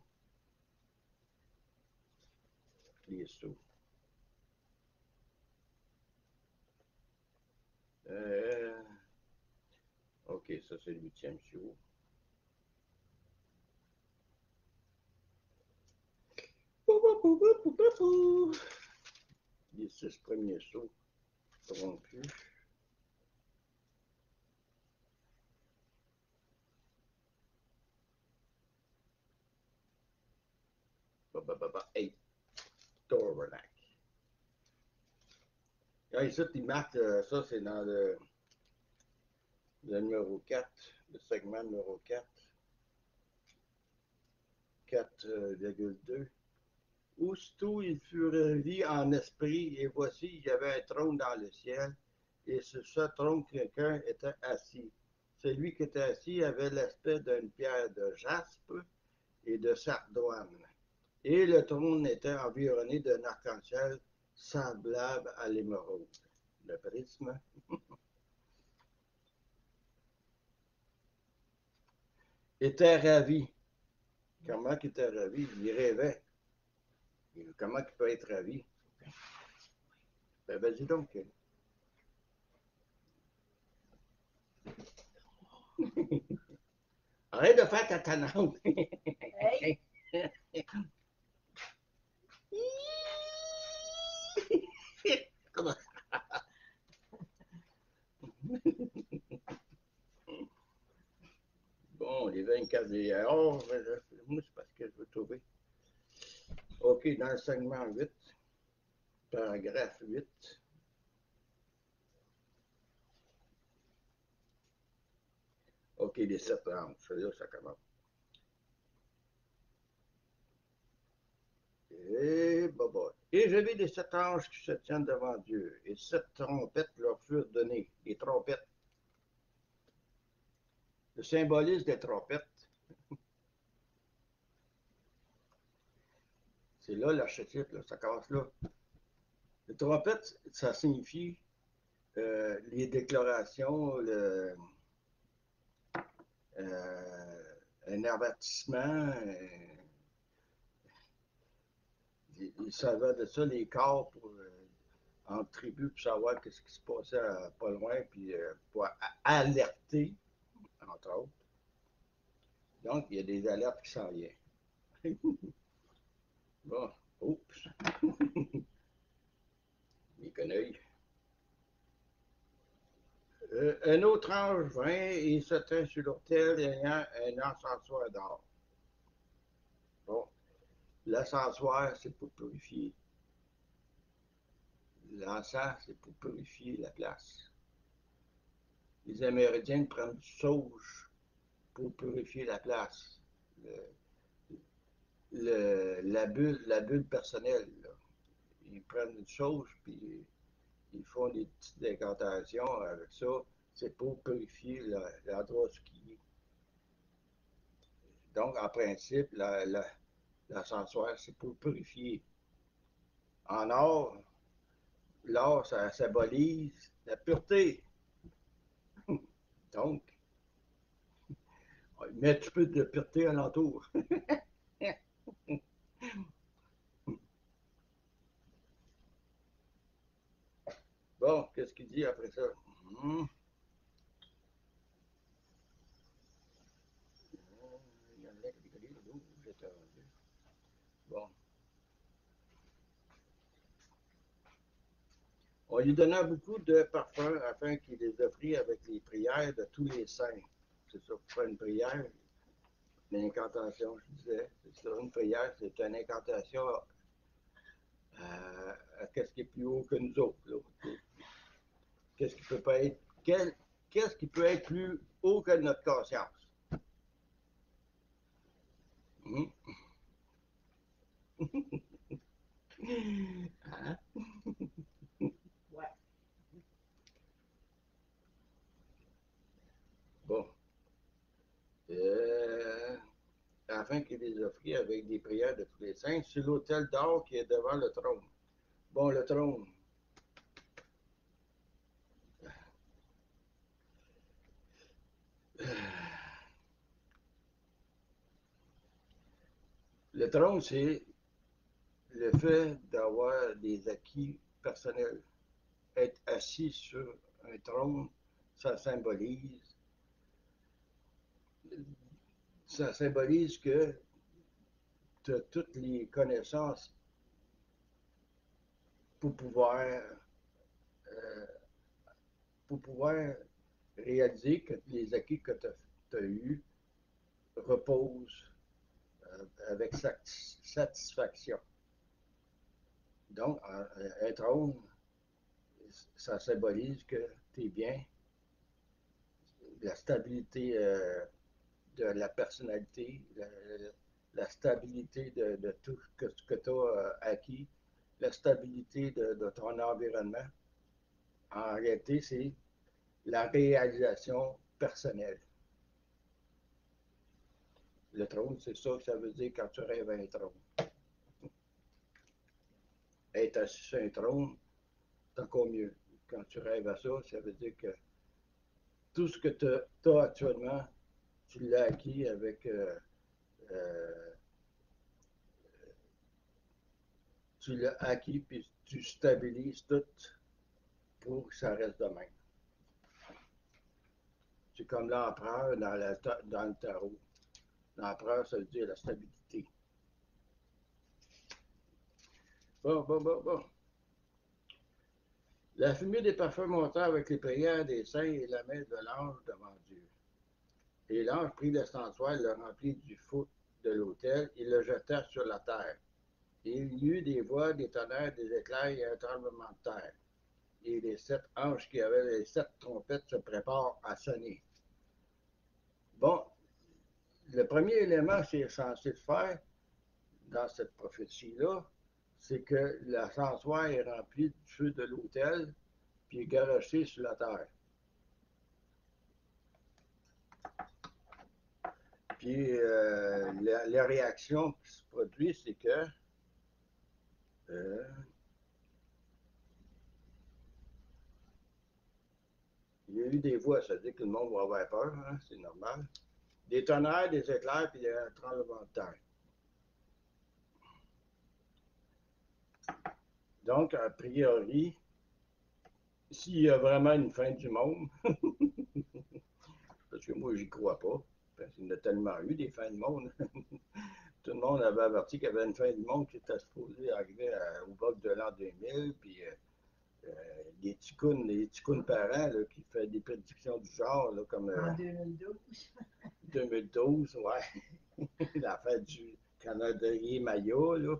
S1: Les sceaux. Euh, OK, ça, c'est le huitième sceau. Les six premiers sceaux rompus. Hey, Tabernacle. Là, ici, il marque, euh, ça, c'est dans le, le numéro quatre, le segment numéro quatre. quatre virgule deux. Aussitôt, il fut revu en esprit, et voici, il y avait un trône dans le ciel, et sur ce trône, quelqu'un était assis. Celui qui était assis avait l'aspect d'une pierre de jaspe et de sardoine. Et le trône était environné d'un arc-en-ciel semblable à l'émeraude. Le prisme. était ravi. Comment il était ravi? Il rêvait. Comment il peut être ravi? Ben, vas-y donc. Arrête de faire ta tanante.
S2: Hey!
S1: Comment? les oh, moi, c'est parce que je veux trouver. OK, dans le segment huit, paragraphe huit. OK, les sept anges, c'est là ça commence. Et, bah, bah. Et je vis les sept anges qui se tiennent devant Dieu, et sept trompettes leur furent données, les trompettes. Le symbolisme des trompettes, c'est là l'archétype, là, ça commence là. Les trompettes, ça signifie euh, les déclarations, le, euh, un avertissement, euh, ils, ils savaient de ça, les corps pour, euh, en tribu pour savoir ce qui se passait à, pas loin, puis euh, pour a- alerter, entre autres. Donc, il y a des alertes qui s'en viennent. Bon, oups, les conneries. Euh, un autre ange vint et se tint sur l'autel ayant un encensoir d'or. Bon, l'encensoir, c'est pour purifier. L'encens, c'est pour purifier la place. Les Amérindiens prennent du sauge pour purifier la place. Le, le, la, bulle, la bulle personnelle, là. Ils prennent une sauge, puis ils font des petites incantations avec ça. C'est pour purifier l'endroit où il est. Donc, en principe, la, la, l'ascensoir, c'est pour purifier. En or, l'or, ça symbolise la pureté. Donc, met un petit peu de pureté alentour. Bon, qu'est-ce qu'il dit après ça? Hum. Bon. On lui donna beaucoup de parfums afin qu'il les offrit avec les prières de tous les saints. C'est ça, pour faire une prière, une incantation, je disais. C'est ça, une prière, c'est une incantation à, à qu'est-ce qui est plus haut que nous autres. Là. Qu'est-ce qui peut pas être. Quel, qu'est-ce qui peut être plus haut que notre conscience? Hum? Hein?
S2: Ouais.
S1: Bon. Euh, afin qu'il les offrit avec des prières de tous les saints sur l'autel d'or qui est devant le trône. Bon, le trône. Le trône, c'est le fait d'avoir des acquis personnels. Être assis sur un trône, ça symbolise, ça symbolise que tu as toutes les connaissances pour pouvoir, euh, pour pouvoir réaliser que les acquis que tu as, as eus reposent euh, avec satisfaction. Donc, un trône, ça symbolise que tu es bien, la stabilité euh, de la personnalité, la, la stabilité de, de tout ce que tu as euh, acquis, la stabilité de, de ton environnement. En réalité, c'est la réalisation personnelle. Le trône, c'est ça que ça veut dire quand tu rêves à un trône. Être assis sur un trône, c'est encore mieux. Quand tu rêves à ça, ça veut dire que tout ce que tu as actuellement, tu l'as acquis avec euh, euh, tu l'as acquis, puis tu stabilises tout pour que ça reste de même. C'est comme l'empereur dans, la, dans le tarot. L'empereur, ça veut dire la stabilité. Bon, bon, bon, bon. La fumée des parfums monta avec les prières des saints et la main de l'ange devant Dieu. Et l'ange prit le censoir, le remplit du feu de l'autel et le jeta sur la terre. Et il y eut des voix, des tonnerres, des éclairs et un tremblement de terre. Et les sept anges qui avaient les sept trompettes se préparent à sonner. Bon, le premier élément c'est censé faire dans cette prophétie-là, c'est que l'ascensoir est rempli du feu de l'autel, puis est garoché sur la terre. Puis euh, la, la, réaction qui se produit, c'est que euh, il y a eu des voix, ça veut dire que le monde va avoir peur, hein, c'est normal. Des tonnerres, des éclairs, puis un tremblement de terre. Donc, a priori, s'il y a vraiment une fin du monde, parce que moi, j'y crois pas, parce qu'il y en a tellement eu des fins du monde. Tout le monde avait averti qu'il y avait une fin du monde qui était supposée arriver à, au bug de l'an deux mille, puis euh, euh, les ticounes, les ticounes parents là, qui font des prédictions du genre, là, comme euh,
S2: En deux mille douze.
S1: deux mille douze, ouais. La fête du Canadien Maya, là.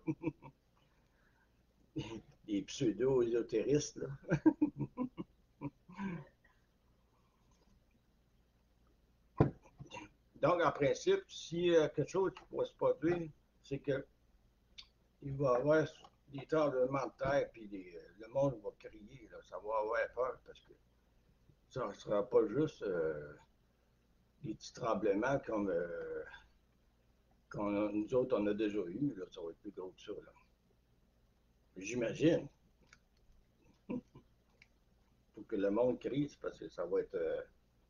S1: Des pseudo-ésotéristes, là. Donc, en principe, si euh, quelque chose qui pourrait se produire, c'est que il va y avoir des tremblements de terre, puis les, le monde va crier, là, ça va avoir peur, parce que ça ne sera pas juste euh, des petits tremblements comme, euh, comme nous autres, on a déjà eu, là, ça va être plus gros que ça. J'imagine. Pour que le monde crie, c'est parce que ça va être... Euh...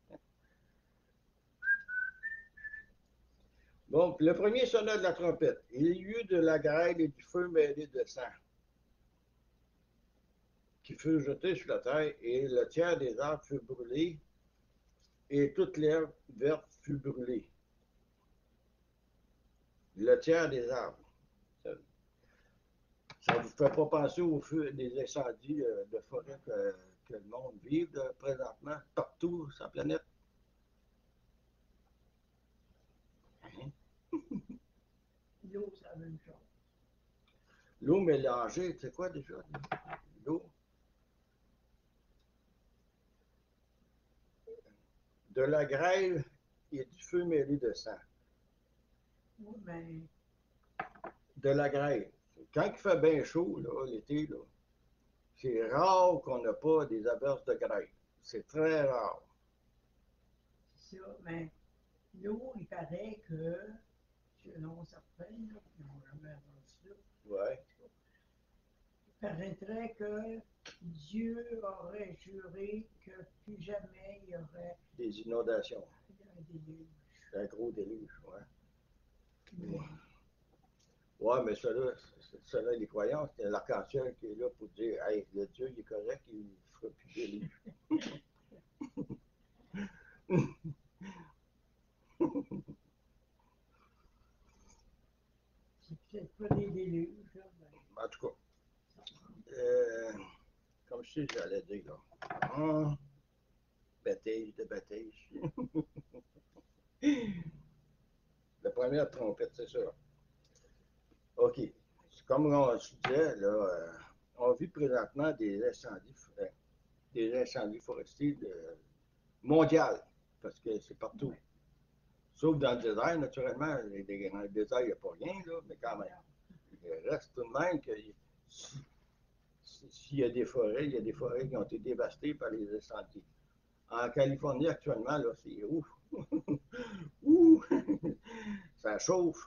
S1: Bon, le premier sonna de la trompette. Il y eut de la grêle et du feu mêlé de sang qui furent jetés sur la terre, et le tiers des arbres fut brûlé, et toute l'herbe verte fut brûlée. Le tiers des arbres. Ça ne vous fait pas penser au feu des incendies euh, de forêt que, que, le monde vit là, présentement, partout sur la planète? Hein?
S2: L'eau, c'est la même chose.
S1: L'eau mélangée, c'est quoi déjà? L'eau? De la grêle et du feu mêlé de sang.
S2: Oui, mais.
S1: De la grêle. Quand il fait bien chaud, l'été, là, c'est rare qu'on n'a pas des averses de grêle. C'est très rare.
S2: C'est ça, mais l'eau, il paraît que, selon certains, là, qui n'ont jamais entendu ça,
S1: ouais.
S2: il paraîtrait que Dieu aurait juré que plus jamais il y aurait
S1: des inondations.
S2: un déluge.
S1: Un gros déluge, ouais.
S2: Mais...
S1: Ouais, mais cela, cela, les croyances, c'est l'arc-en-ciel qui est là pour dire, hey, le Dieu, il est correct, il ne fera plus de déluge.
S2: C'est peut-être pas des déluges, là,
S1: ben... En tout cas, euh, comme je sais, j'allais dire, là, hum, bêtise de bêtise. La première trompette, c'est ça. OK. Comme on disait, là, euh, on vit présentement des incendies, euh, des incendies forestiers de, mondiaux, parce que c'est partout. Ouais. Sauf dans le désert, naturellement, dans le désert, il n'y a pas rien, là, mais quand même. Il reste tout de même que s'il y a des forêts, il y a des forêts qui ont été dévastées par les incendies. En Californie, actuellement, là, c'est ouf. Ouh! Ça chauffe.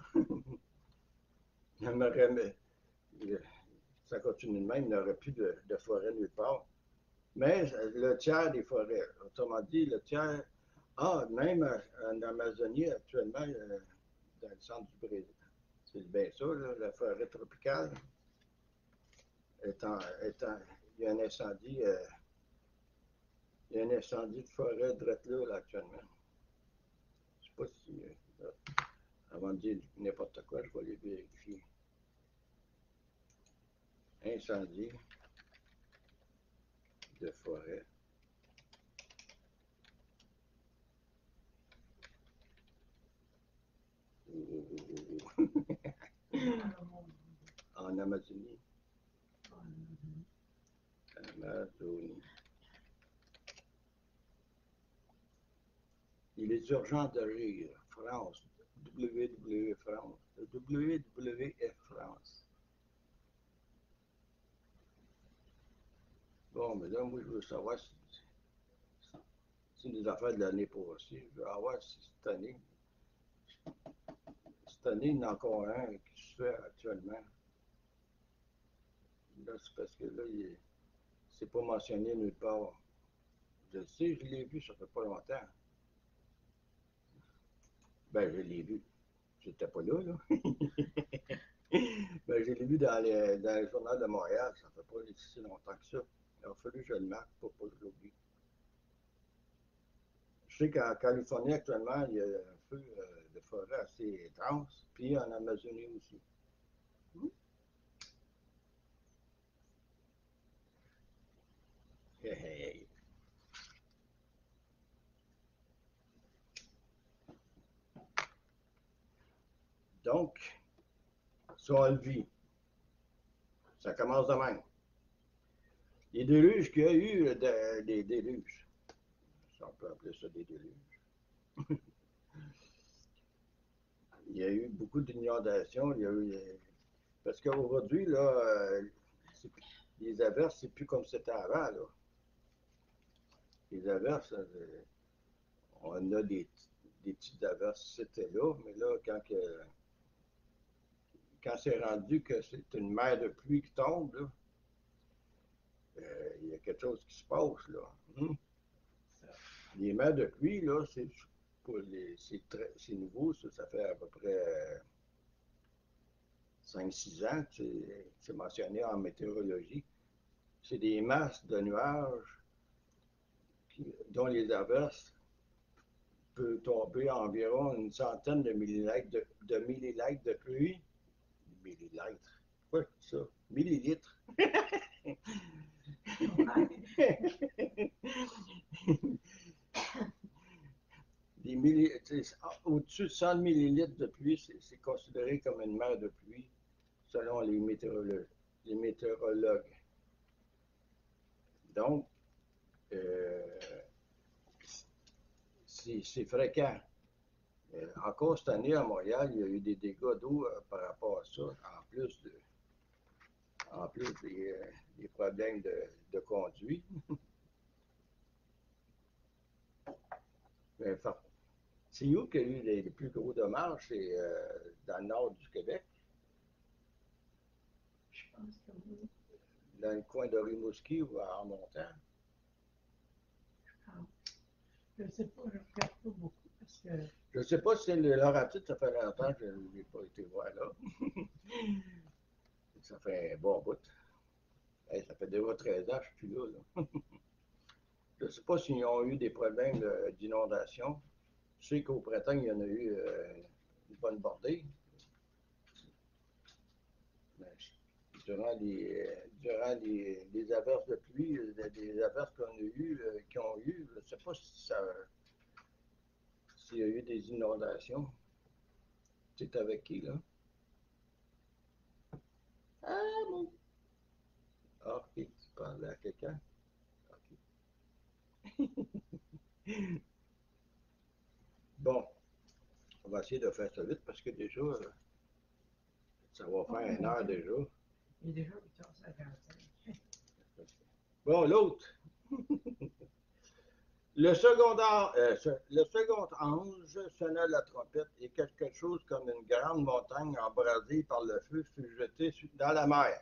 S1: Ça continue de même, il n'y aurait plus de, de forêt nulle part. Mais le tiers des forêts, autrement dit, le tiers, ah, même en Amazonie actuellement, euh, dans le centre du Brésil, c'est bien ça, là, la forêt tropicale, étant, étant, il y a un incendie, euh, il y a un incendie de forêt drette là, là actuellement. Je ne sais pas si, euh, avant de dire n'importe quoi, je vais aller vérifier. Incendie de forêt. en Amazonie.
S2: Mhm.
S1: Amazonie. Il est urgent de rire. France. W W F France. W W F France. Bon, mais là, moi, je veux savoir si c'est des affaires de l'année passée. Je veux avoir si cette année. Cette année, il y en a encore un qui se fait actuellement. Là, c'est parce que là, il est, c'est pas mentionné nulle part. Je le sais, je l'ai vu, ça fait pas longtemps. Ben, je l'ai vu. J'étais pas là, là. Ben, je l'ai vu dans, les, dans le journal de Montréal, ça fait pas si longtemps que ça. Il a fallu que je le marque pour pas que je l'oublie. Je sais qu'en Californie, actuellement, il y a un feu euh, de forêt assez intense, puis en Amazonie aussi. Hey, hey, hey. Donc, ça, on le vit. Ça commence de même. Les déluges qu'il y a eu, de, des déluges, si on peut appeler ça des déluges. Il y a eu beaucoup d'inondations. Il y a eu, parce qu'aujourd'hui, là, euh, les averses, c'est plus comme c'était avant, là. Les averses, euh, on a des, des petites averses, c'était là, mais là, quand, que, quand c'est rendu que c'est une mer de pluie qui tombe, là, euh, il y a quelque chose qui se passe, là. Hum? Les mers de pluie, là, c'est pour les, c'est, très, c'est nouveau, ça, ça fait à peu près euh, cinq six ans que c'est, c'est mentionné en météorologie. C'est des masses de nuages qui, dont les averses peuvent tomber environ une centaine de millilitres de, de millilitres de pluie. Millilitres. Quoi, ça? Millilitres. Des milli... Au-dessus de cent millilitres de pluie, c'est, c'est considéré comme une mer de pluie, selon les météorologues. Les météorologues. Donc, euh, c'est, c'est fréquent. Euh, encore cette année à Montréal, il y a eu des dégâts d'eau euh, par rapport à ça, en plus de, en plus des, euh, des problèmes de, de conduite. Mais, c'est où qu'il y a eu les, les plus gros dommages? C'est euh, dans le nord du Québec.
S2: Je pense que oui.
S1: Dans le coin de Rimouski ou en montant.
S2: Ah. Je ne sais pas, je ne regarde pas beaucoup parce que.
S1: Je ne sais pas si c'est le Laurentide, ça fait longtemps que je n'ai pas été voir là. Ça fait un bon bout. Hey, ça fait déjà treize ans que je suis là. là. Je ne sais pas s'ils ont eu des problèmes euh, d'inondation. Je sais qu'au printemps, il y en a eu euh, une bonne bordée. Mais durant les, durant les, les averses de pluie, les averses qu'on a eues, euh, qui ont eu, je ne sais pas si ça, s'il y a eu des inondations. C'est avec qui, là? Ah, bon. Ah, ok, tu parlais à quelqu'un? Ok. Bon, on va essayer de faire ça vite parce que déjà, euh, ça va
S2: Oh
S1: faire une
S2: mon
S1: heure
S2: Dieu,
S1: déjà.
S2: il est déjà huit heures cinquante-cinq.
S1: Bon, l'autre. Le second, euh, le second ange sonna la trompette et quelque chose comme une grande montagne embrasée par le feu fut jetée dans la mer.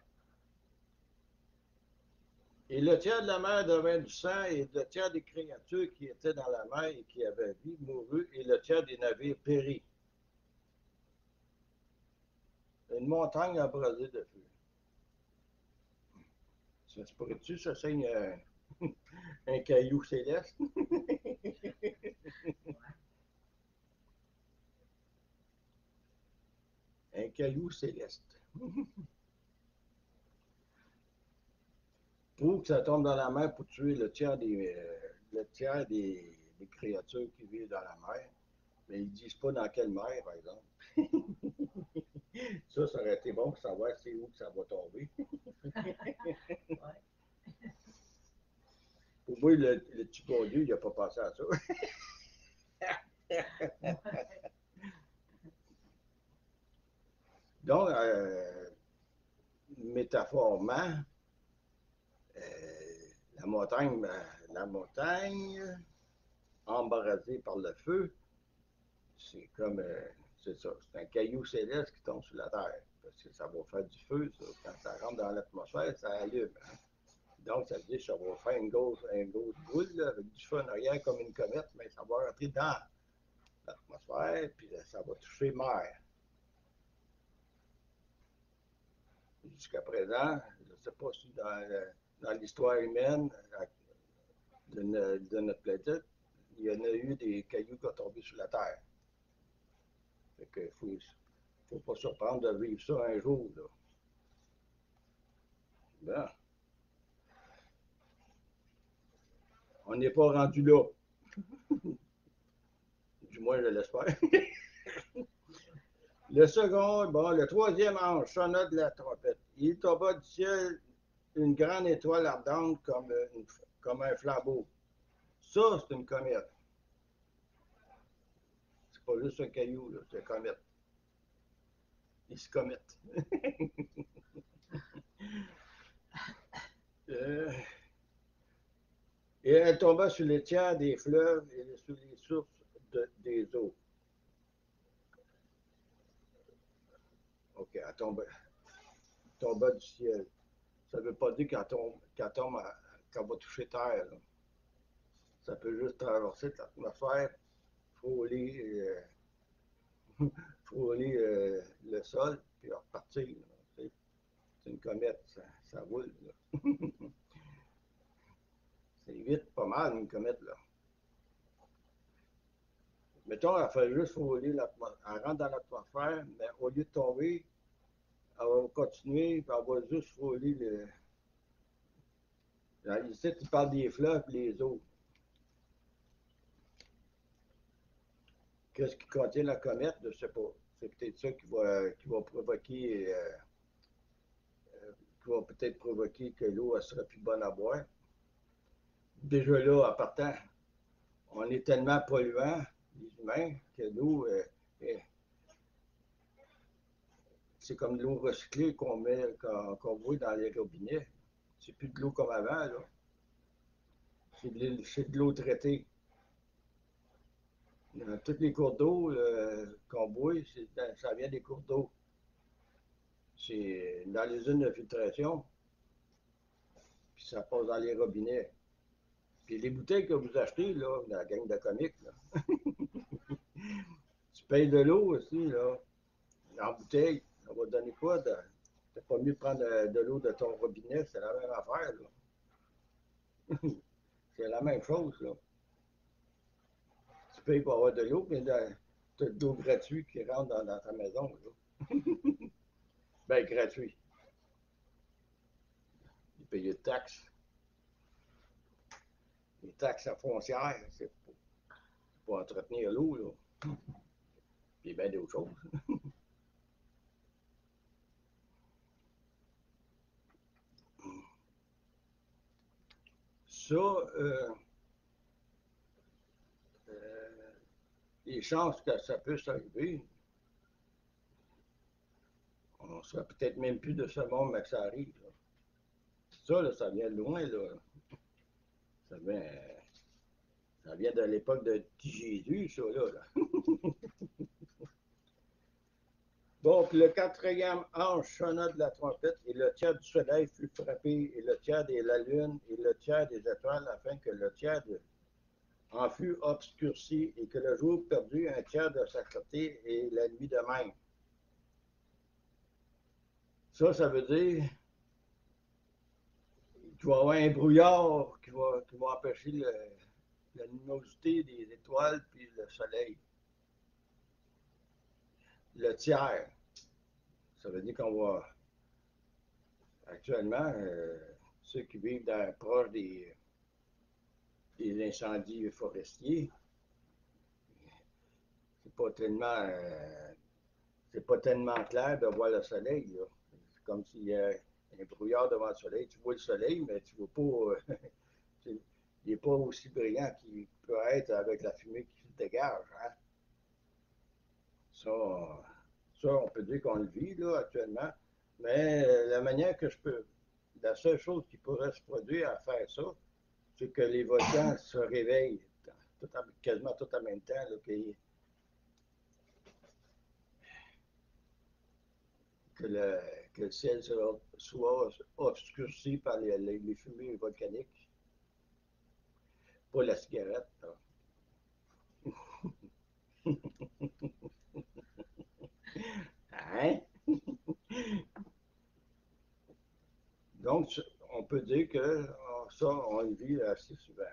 S1: Et le tiers de la mer devint du sang, et le tiers des créatures qui étaient dans la mer et qui avaient vie mourut, et le tiers des navires périt. Une montagne embrasée de feu. Ça se pourrait-tu, ça saigne un, un caillou céleste? Un caillou céleste. Pour que ça tombe dans la mer pour tuer le tiers des, euh, le tiers des, des créatures qui vivent dans la mer. Mais ils ne disent pas dans quelle mer, par exemple. Ça, ça aurait été bon pour savoir c'est où que ça va tomber.
S2: Ouais.
S1: Pour moi, le, le petit bon Dieu, il n'a pas pensé à ça. Donc, euh, métaphorement, euh, la montagne, ben, la montagne, embrasée par le feu, c'est comme, euh, c'est ça, c'est un caillou céleste qui tombe sur la terre. Parce que ça va faire du feu, ça. Quand ça rentre dans l'atmosphère, ça allume. Hein? Donc, ça veut dire que ça va faire une grosse, une grosse boule là, avec du feu en arrière comme une comète, mais ça va rentrer dans l'atmosphère, puis là, ça va toucher mer. Jusqu'à présent, je ne sais pas si dans, dans l'histoire humaine de, de, notre planète, il y en a eu des cailloux qui ont tombé sur la Terre. Fait que faut, faut pas surprendre de vivre ça un jour. Là. Bon. On n'est pas rendu là. Du moins, je l'espère. Le second, bon, le troisième ange sonna de la trompette. Il tomba du ciel une grande étoile ardente comme, une, comme un flambeau. Ça, c'est une comète. C'est pas juste un caillou, là, c'est une comète. Il se comète. euh, et elle tomba sur les tiers des fleuves et sur les sources de, des eaux. OK, elle tomba, tomba du ciel. Ça ne veut pas dire qu'elle tombe, qu'elle tombe, qu'elle va toucher terre. Là. Ça peut juste traverser l'atmosphère, frôler, euh, frôler euh, le sol, puis repartir. C'est une comète, ça, ça roule. C'est vite pas mal, une comète. Là. Mettons, elle fait juste frôler l'atmosphère. Elle rentre dans l'atmosphère, mais au lieu de tomber, elle va continuer, puis elle va juste frôler le. Là, ici, tu parles des fleuves et les eaux. Qu'est-ce qui contient la comète? Je ne sais pas. C'est peut-être ça qui va, qui va provoquer, euh, euh, qui va peut-être provoquer que l'eau sera plus bonne à boire. Déjà là, en partant, on est tellement polluants, les humains, que l'eau, euh, c'est comme de l'eau recyclée qu'on met, qu'on, qu'on boit dans les robinets. C'est plus de l'eau comme avant, là. C'est de, de l'eau traitée. Dans tous les cours d'eau euh, qu'on boit, ça vient des cours d'eau. C'est dans les usines de filtration, puis ça passe dans les robinets. Puis les bouteilles que vous achetez, là, dans la gang de comiques, là, tu payes de l'eau aussi, là, en bouteille. Ça va te donner quoi? De... C'est pas mieux de prendre de, de l'eau de ton robinet, c'est la même affaire, là. C'est la même chose, là. Tu payes pour avoir de l'eau, mais tu as de l'eau gratuite qui rentre dans, dans ta maison, là. Ben, gratuit. Il paye de taxes. Les taxes à foncières, c'est pour, pour entretenir l'eau, là. Puis bien d'autres choses. Ça, euh, euh, les chances que ça puisse arriver, on ne serait peut-être même plus de ce monde, mais que ça arrive. Là. Ça, là, ça vient de loin, là. Ça vient, ça vient de l'époque de Jésus, ça, là. là. Bon, puis le quatrième ange sonna de la trompette, et le tiers du soleil fut frappé, et le tiers de la lune, et le tiers des étoiles, afin que le tiers de, en fut obscurci, et que le jour perdut un tiers de sa clarté, et la nuit de même. Ça, ça veut dire qu'il va y avoir un brouillard qui va, qui va empêcher le, la luminosité des étoiles puis le soleil. Le tiers, ça veut dire qu'on va actuellement, euh, ceux qui vivent dans, proche des, des incendies forestiers, c'est pas tellement euh, c'est pas tellement clair de voir le soleil, là. C'est comme s'il y a un brouillard devant le soleil. Tu vois le soleil, mais tu vois pas. Il n'est pas aussi brillant qu'il peut être avec la fumée qui se dégage. Hein? Ça, ça, on peut dire qu'on le vit là, actuellement. Mais la manière que je peux. La seule chose qui pourrait se produire à faire ça, c'est que les volcans se réveillent tout en, quasiment tout en même temps. Là, que, que, le, que le ciel soit, soit obscurci par les, les, les fumées volcaniques. Pas la cigarette. Hein? Donc, on peut dire que ça, on le vit assez souvent.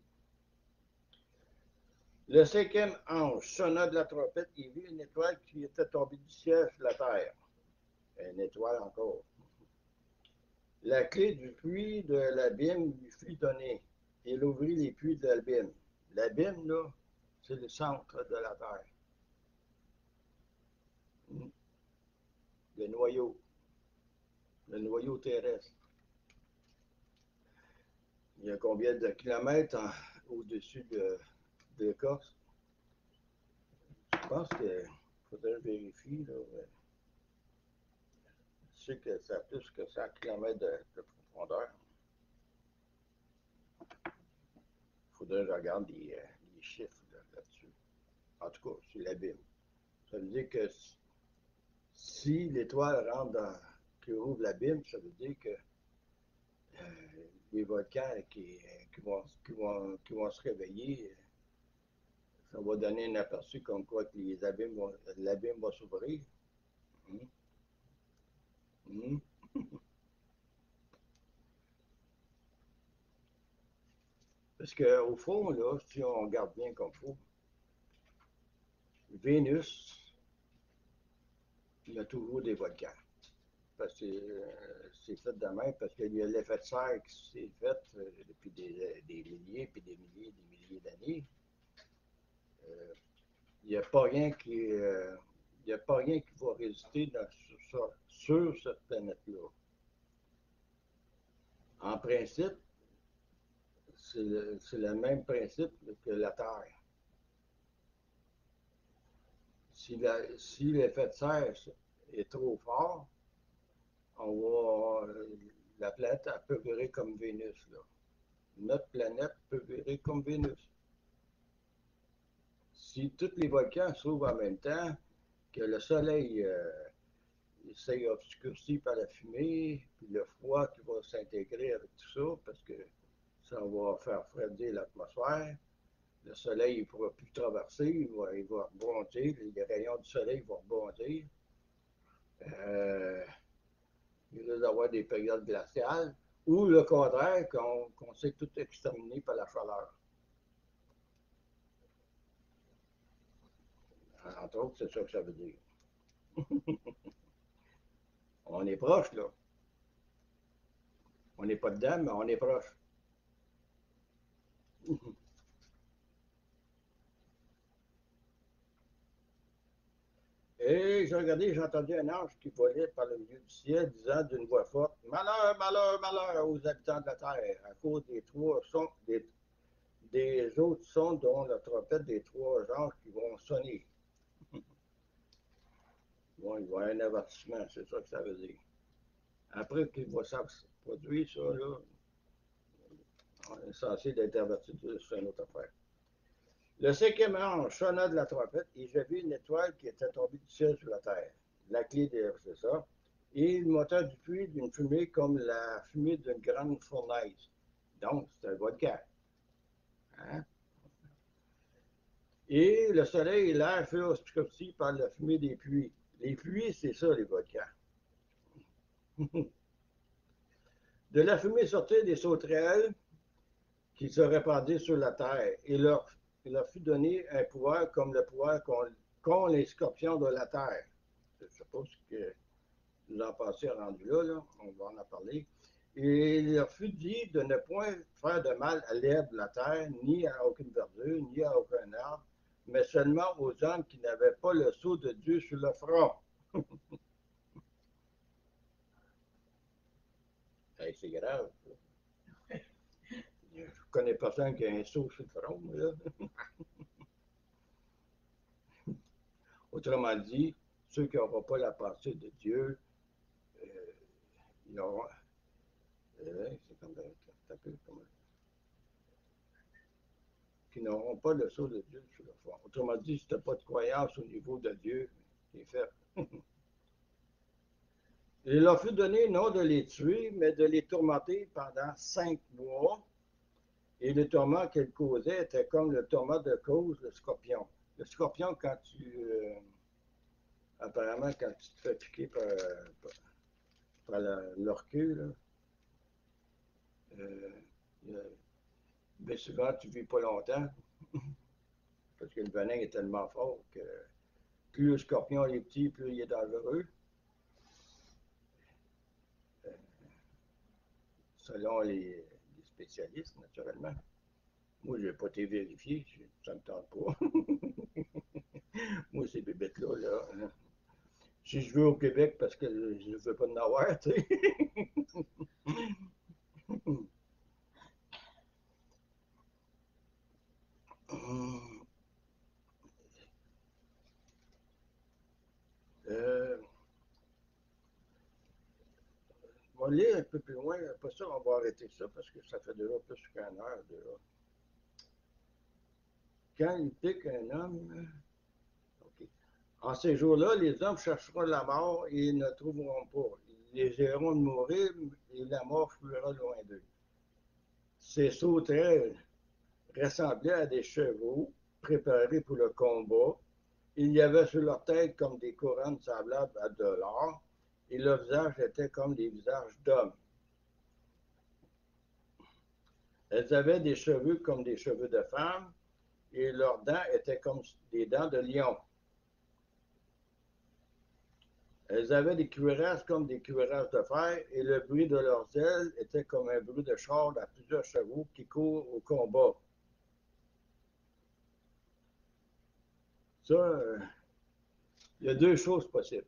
S1: Le cinquième ange sonna de la trompette et vit une étoile qui était tombée du ciel sur la terre. Une étoile encore. La clé du puits de l'abîme lui fut donnée. Il ouvrit les puits de l'abîme. L'abîme, là, c'est le centre de la terre. Le noyau. Le noyau terrestre. Il y a combien de kilomètres au-dessus de, de l'Écorce? Je pense qu'il faudrait vérifier. Là. Je sais que ça a plus que cent kilomètres de, de profondeur. Il faudrait que je regarde les, les chiffres là-dessus. Là en tout cas, c'est l'abîme. Ça veut dire que si, si l'étoile rentre dans, qui ouvre l'abîme, ça veut dire que euh, les volcans qui, qui, vont, qui, vont, qui vont se réveiller, ça va donner un aperçu comme quoi que les abîmes vont, l'abîme va s'ouvrir. Hum. Hum. Parce qu'au fond, là, si on regarde bien comme il faut, Vénus, il y a toujours des volcans. Parce que euh, c'est fait de même, parce qu'il y a l'effet de serre qui s'est fait euh, depuis des, des milliers, puis des milliers, des milliers d'années. Euh, il n'y a pas rien qui. Euh, il n'y a pas rien qui va résister dans, sur, sur cette planète-là. En principe, c'est le, le, même principe que la Terre. Si, la, si l'effet de serre est trop fort, on va, la planète elle peut virer comme Vénus. Là. Notre planète peut virer comme Vénus. Si tous les volcans s'ouvrent en même temps, que le soleil euh, s'est obscurci par la fumée, puis le froid qui va s'intégrer avec tout ça, parce que ça va faire refroidir l'atmosphère, le soleil ne pourra plus traverser, il va, il va rebondir, les rayons du soleil vont rebondir. Euh, il risque d'avoir des périodes glaciales, ou le contraire, qu'on qu'on s'est tout exterminé par la chaleur. Entre autres, c'est ça que ça veut dire. On est proche, là. On n'est pas dedans, mais on est proche. Et j'ai regardé, j'ai entendu un ange qui volait par le milieu du ciel, disant d'une voix forte: Malheur, malheur, malheur aux habitants de la terre, à cause des trois sons, des, des autres sons, dont la trompette des trois anges qui vont sonner. Bon, il va y avoir un avertissement, c'est ça que ça veut dire. Après qu'il va se produire, ça, là, on est censé être averti sur une autre affaire. Le cinquième ange sonna de la trompette et je vis une étoile qui était tombée du ciel sur la terre. La clé d'air, c'est ça. Et il monta du puits d'une fumée comme la fumée d'une grande fournaise. Donc, c'est un volcan. Hein? Et le soleil et l'air furent obscurcis par la fumée des pluies. Les pluies, c'est ça, les volcans. De la fumée sortait des sauterelles qui se répandaient sur la terre et leur, il leur fut donné un pouvoir comme le pouvoir qu'ont qu les scorpions de la terre. Je ne sais pas ce que vous en pensez rendu là, là, on va en parler. Et il leur fut dit de ne point faire de mal à l'herbe de la terre, ni à aucune verdure, ni à aucun arbre, mais seulement aux hommes qui n'avaient pas le sceau de Dieu sur le front. Hey, c'est grave. Je connais personne qui a un saut sur le front, là. Autrement dit, ceux qui n'auront pas la pensée de Dieu, euh, ils auront. Euh, c'est comme, comme, comme, qui n'auront pas le sceau de Dieu sur le front. Autrement dit, si tu n'as pas de croyance au niveau de Dieu, c'est fait. Il leur fut donné non de les tuer, mais de les tourmenter pendant cinq mois. Et le tourment qu'elle causait était comme le tourment de cause le scorpion. Le scorpion, quand tu. Euh, apparemment, quand tu te fais piquer par, par, par l'orqueux, là, euh, bien souvent, tu ne vis pas longtemps. Parce que le venin est tellement fort que plus le scorpion est petit, plus il est dangereux. Euh, selon les, les spécialistes, naturellement. Moi, je n'ai pas été vérifié, ça ne me tente pas. Moi, ces bébêtes-là, là, hein. Si je veux au Québec, parce que je ne veux pas en avoir, tu sais. euh, on va lire un peu plus loin, pas ça, on va arrêter ça, parce que ça fait déjà plus qu'une heure, déjà. Quand il pique un homme, okay. En ces jours-là, les hommes chercheront la mort et ils ne trouveront pas. Ils les iront de mourir et la mort fuira loin d'eux. Ces sauterelles ressemblaient à des chevaux préparés pour le combat. Il y avait sur leur tête comme des couronnes semblables à de l'or et leurs visages étaient comme des visages d'hommes. Elles avaient des cheveux comme des cheveux de femmes et leurs dents étaient comme des dents de lion. Elles avaient des cuirasses comme des cuirasses de fer et le bruit de leurs ailes était comme un bruit de char à plusieurs chevaux qui courent au combat. Ça, euh, il y a deux choses possibles.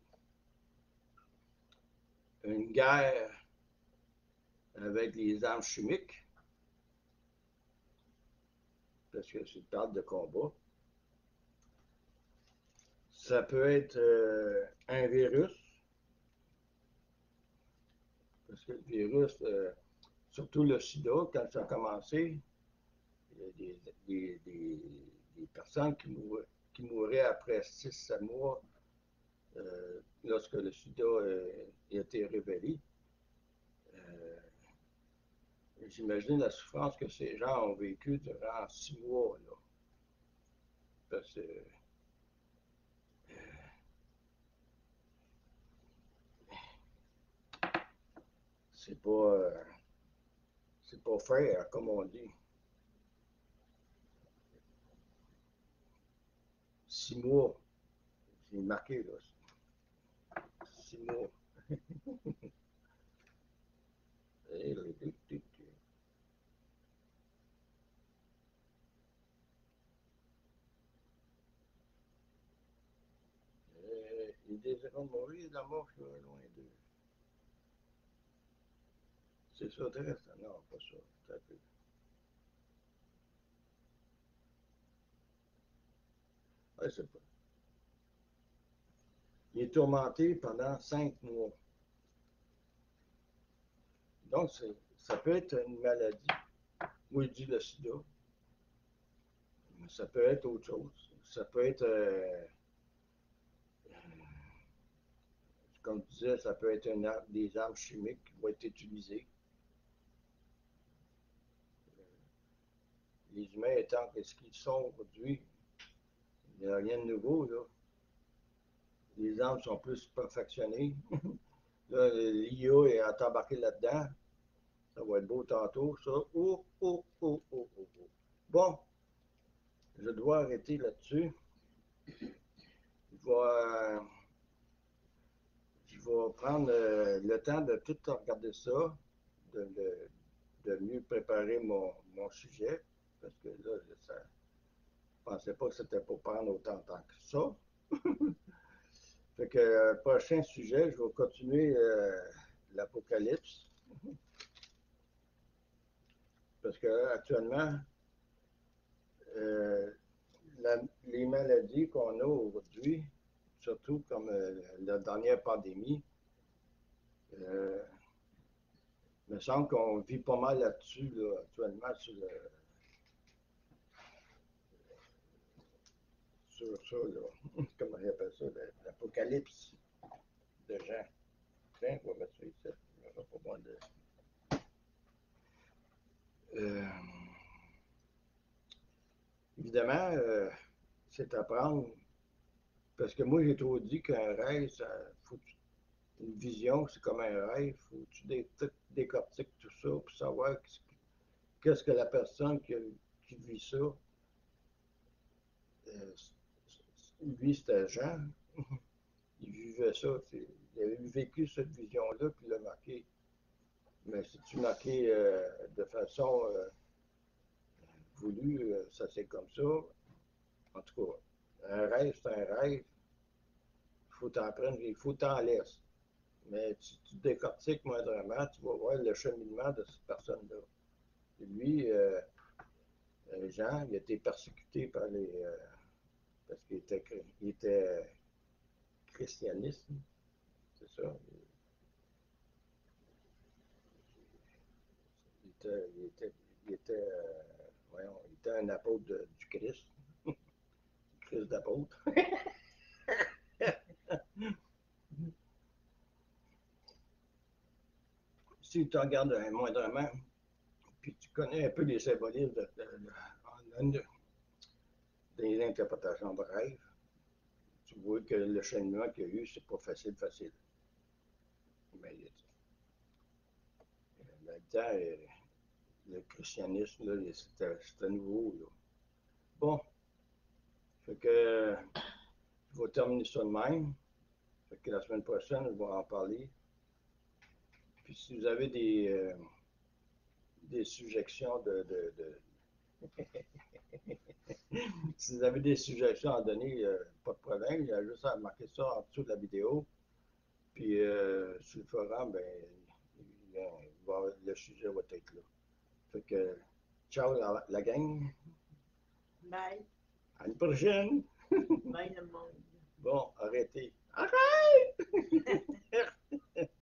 S1: Une guerre avec les armes chimiques, parce que c'est une parle de combat. Ça peut être euh, un virus, parce que le virus, euh, surtout le sida, quand ça a commencé, il y a des, des, des, des personnes qui mouraient, qui mouraient après six sept mois euh, lorsque le sida euh, a été révélé. Euh, J'imagine la souffrance que ces gens ont vécue durant six mois. Là. Parce que c'est pas, euh, c'est pas faire, comme on dit. Six mois, c'est marqué, là. Six mois. Euh, ils désirent mourir, la mort sera loin d'eux. C'est ça, intéressant. Non, pas ça. Ça peut. Ouais, c'est pas. Il est tourmenté pendant cinq mois. Donc, ça peut être une maladie. Moi, je dis le sida. Ça peut être autre chose. Ça peut être, euh, comme je disais, ça peut être une, des armes chimiques qui vont être utilisées. Les humains étant ce qu'ils sont aujourd'hui, il n'y a rien de nouveau, là. Les armes sont plus perfectionnées. L'I A est embarqué là-dedans. Ça va être beau tantôt, ça. Oh, oh, oh, oh, oh, oh. Bon, je dois arrêter là-dessus. Je vais, euh, je vais prendre euh, le temps de tout regarder ça, de, de, de mieux préparer mon, mon sujet, parce que là, ça, je ne pensais pas que c'était pour prendre autant de temps que ça. Fait que, euh, prochain sujet, je vais continuer euh, l'Apocalypse. Parce qu'actuellement, euh, la, les maladies qu'on a aujourd'hui, surtout comme euh, la dernière pandémie, euh, il me semble qu'on vit pas mal là-dessus, là, actuellement, sur, le, sur ça, là. Comment on appelle ça, l'apocalypse de Jean. Tiens, on va mettre ça ici. Il n'y aura pas moins de... Euh, évidemment, euh, c'est à prendre, parce que moi, j'ai trop dit qu'un rêve, ça, faut que tu- une vision, c'est comme un rêve, faut que tu dé, décortiques tout ça pour savoir qu'est-ce que la personne qui, qui vit ça, euh, lui, c'était Jean, il vivait ça, il avait vécu cette vision-là, puis il l'a marqué. Mais si tu marqué euh, de façon euh, voulue, euh, ça c'est comme ça. En tout cas, un rêve, c'est un rêve. Il faut t'en prendre, il faut t'en laisser. Mais si tu décortiques moindrement, tu vas voir le cheminement de cette personne-là. Et lui, euh, Jean, il a été persécuté par les. Euh, parce qu'il était, il était christianiste, c'est ça. Il était, il était, il était, euh, voyons, il était un apôtre de, du Christ. Christ d'apôtre. Si tu regardes moindrement, puis tu connais un peu les symbolismes de, de, de, de, des interprétations de rêve, tu vois que le cheminement qu'il y a eu, c'est pas facile, facile. Mais là-dedans, le christianisme, c'était nouveau. Là. Bon, fait que je vais terminer ça de même. Fait que la semaine prochaine, je vais en parler. Puis si vous avez des, euh, des suggestions de, de, de si vous avez des suggestions à donner, euh, pas de problème. Il y a juste à marquer ça en dessous de la vidéo. Puis euh, sur le forum, ben, il, il va, le sujet va être là. Fait que, ciao la, la gang.
S2: Bye.
S1: À une prochaine.
S2: Bye le monde.
S1: Bon, arrêtez. Arrête!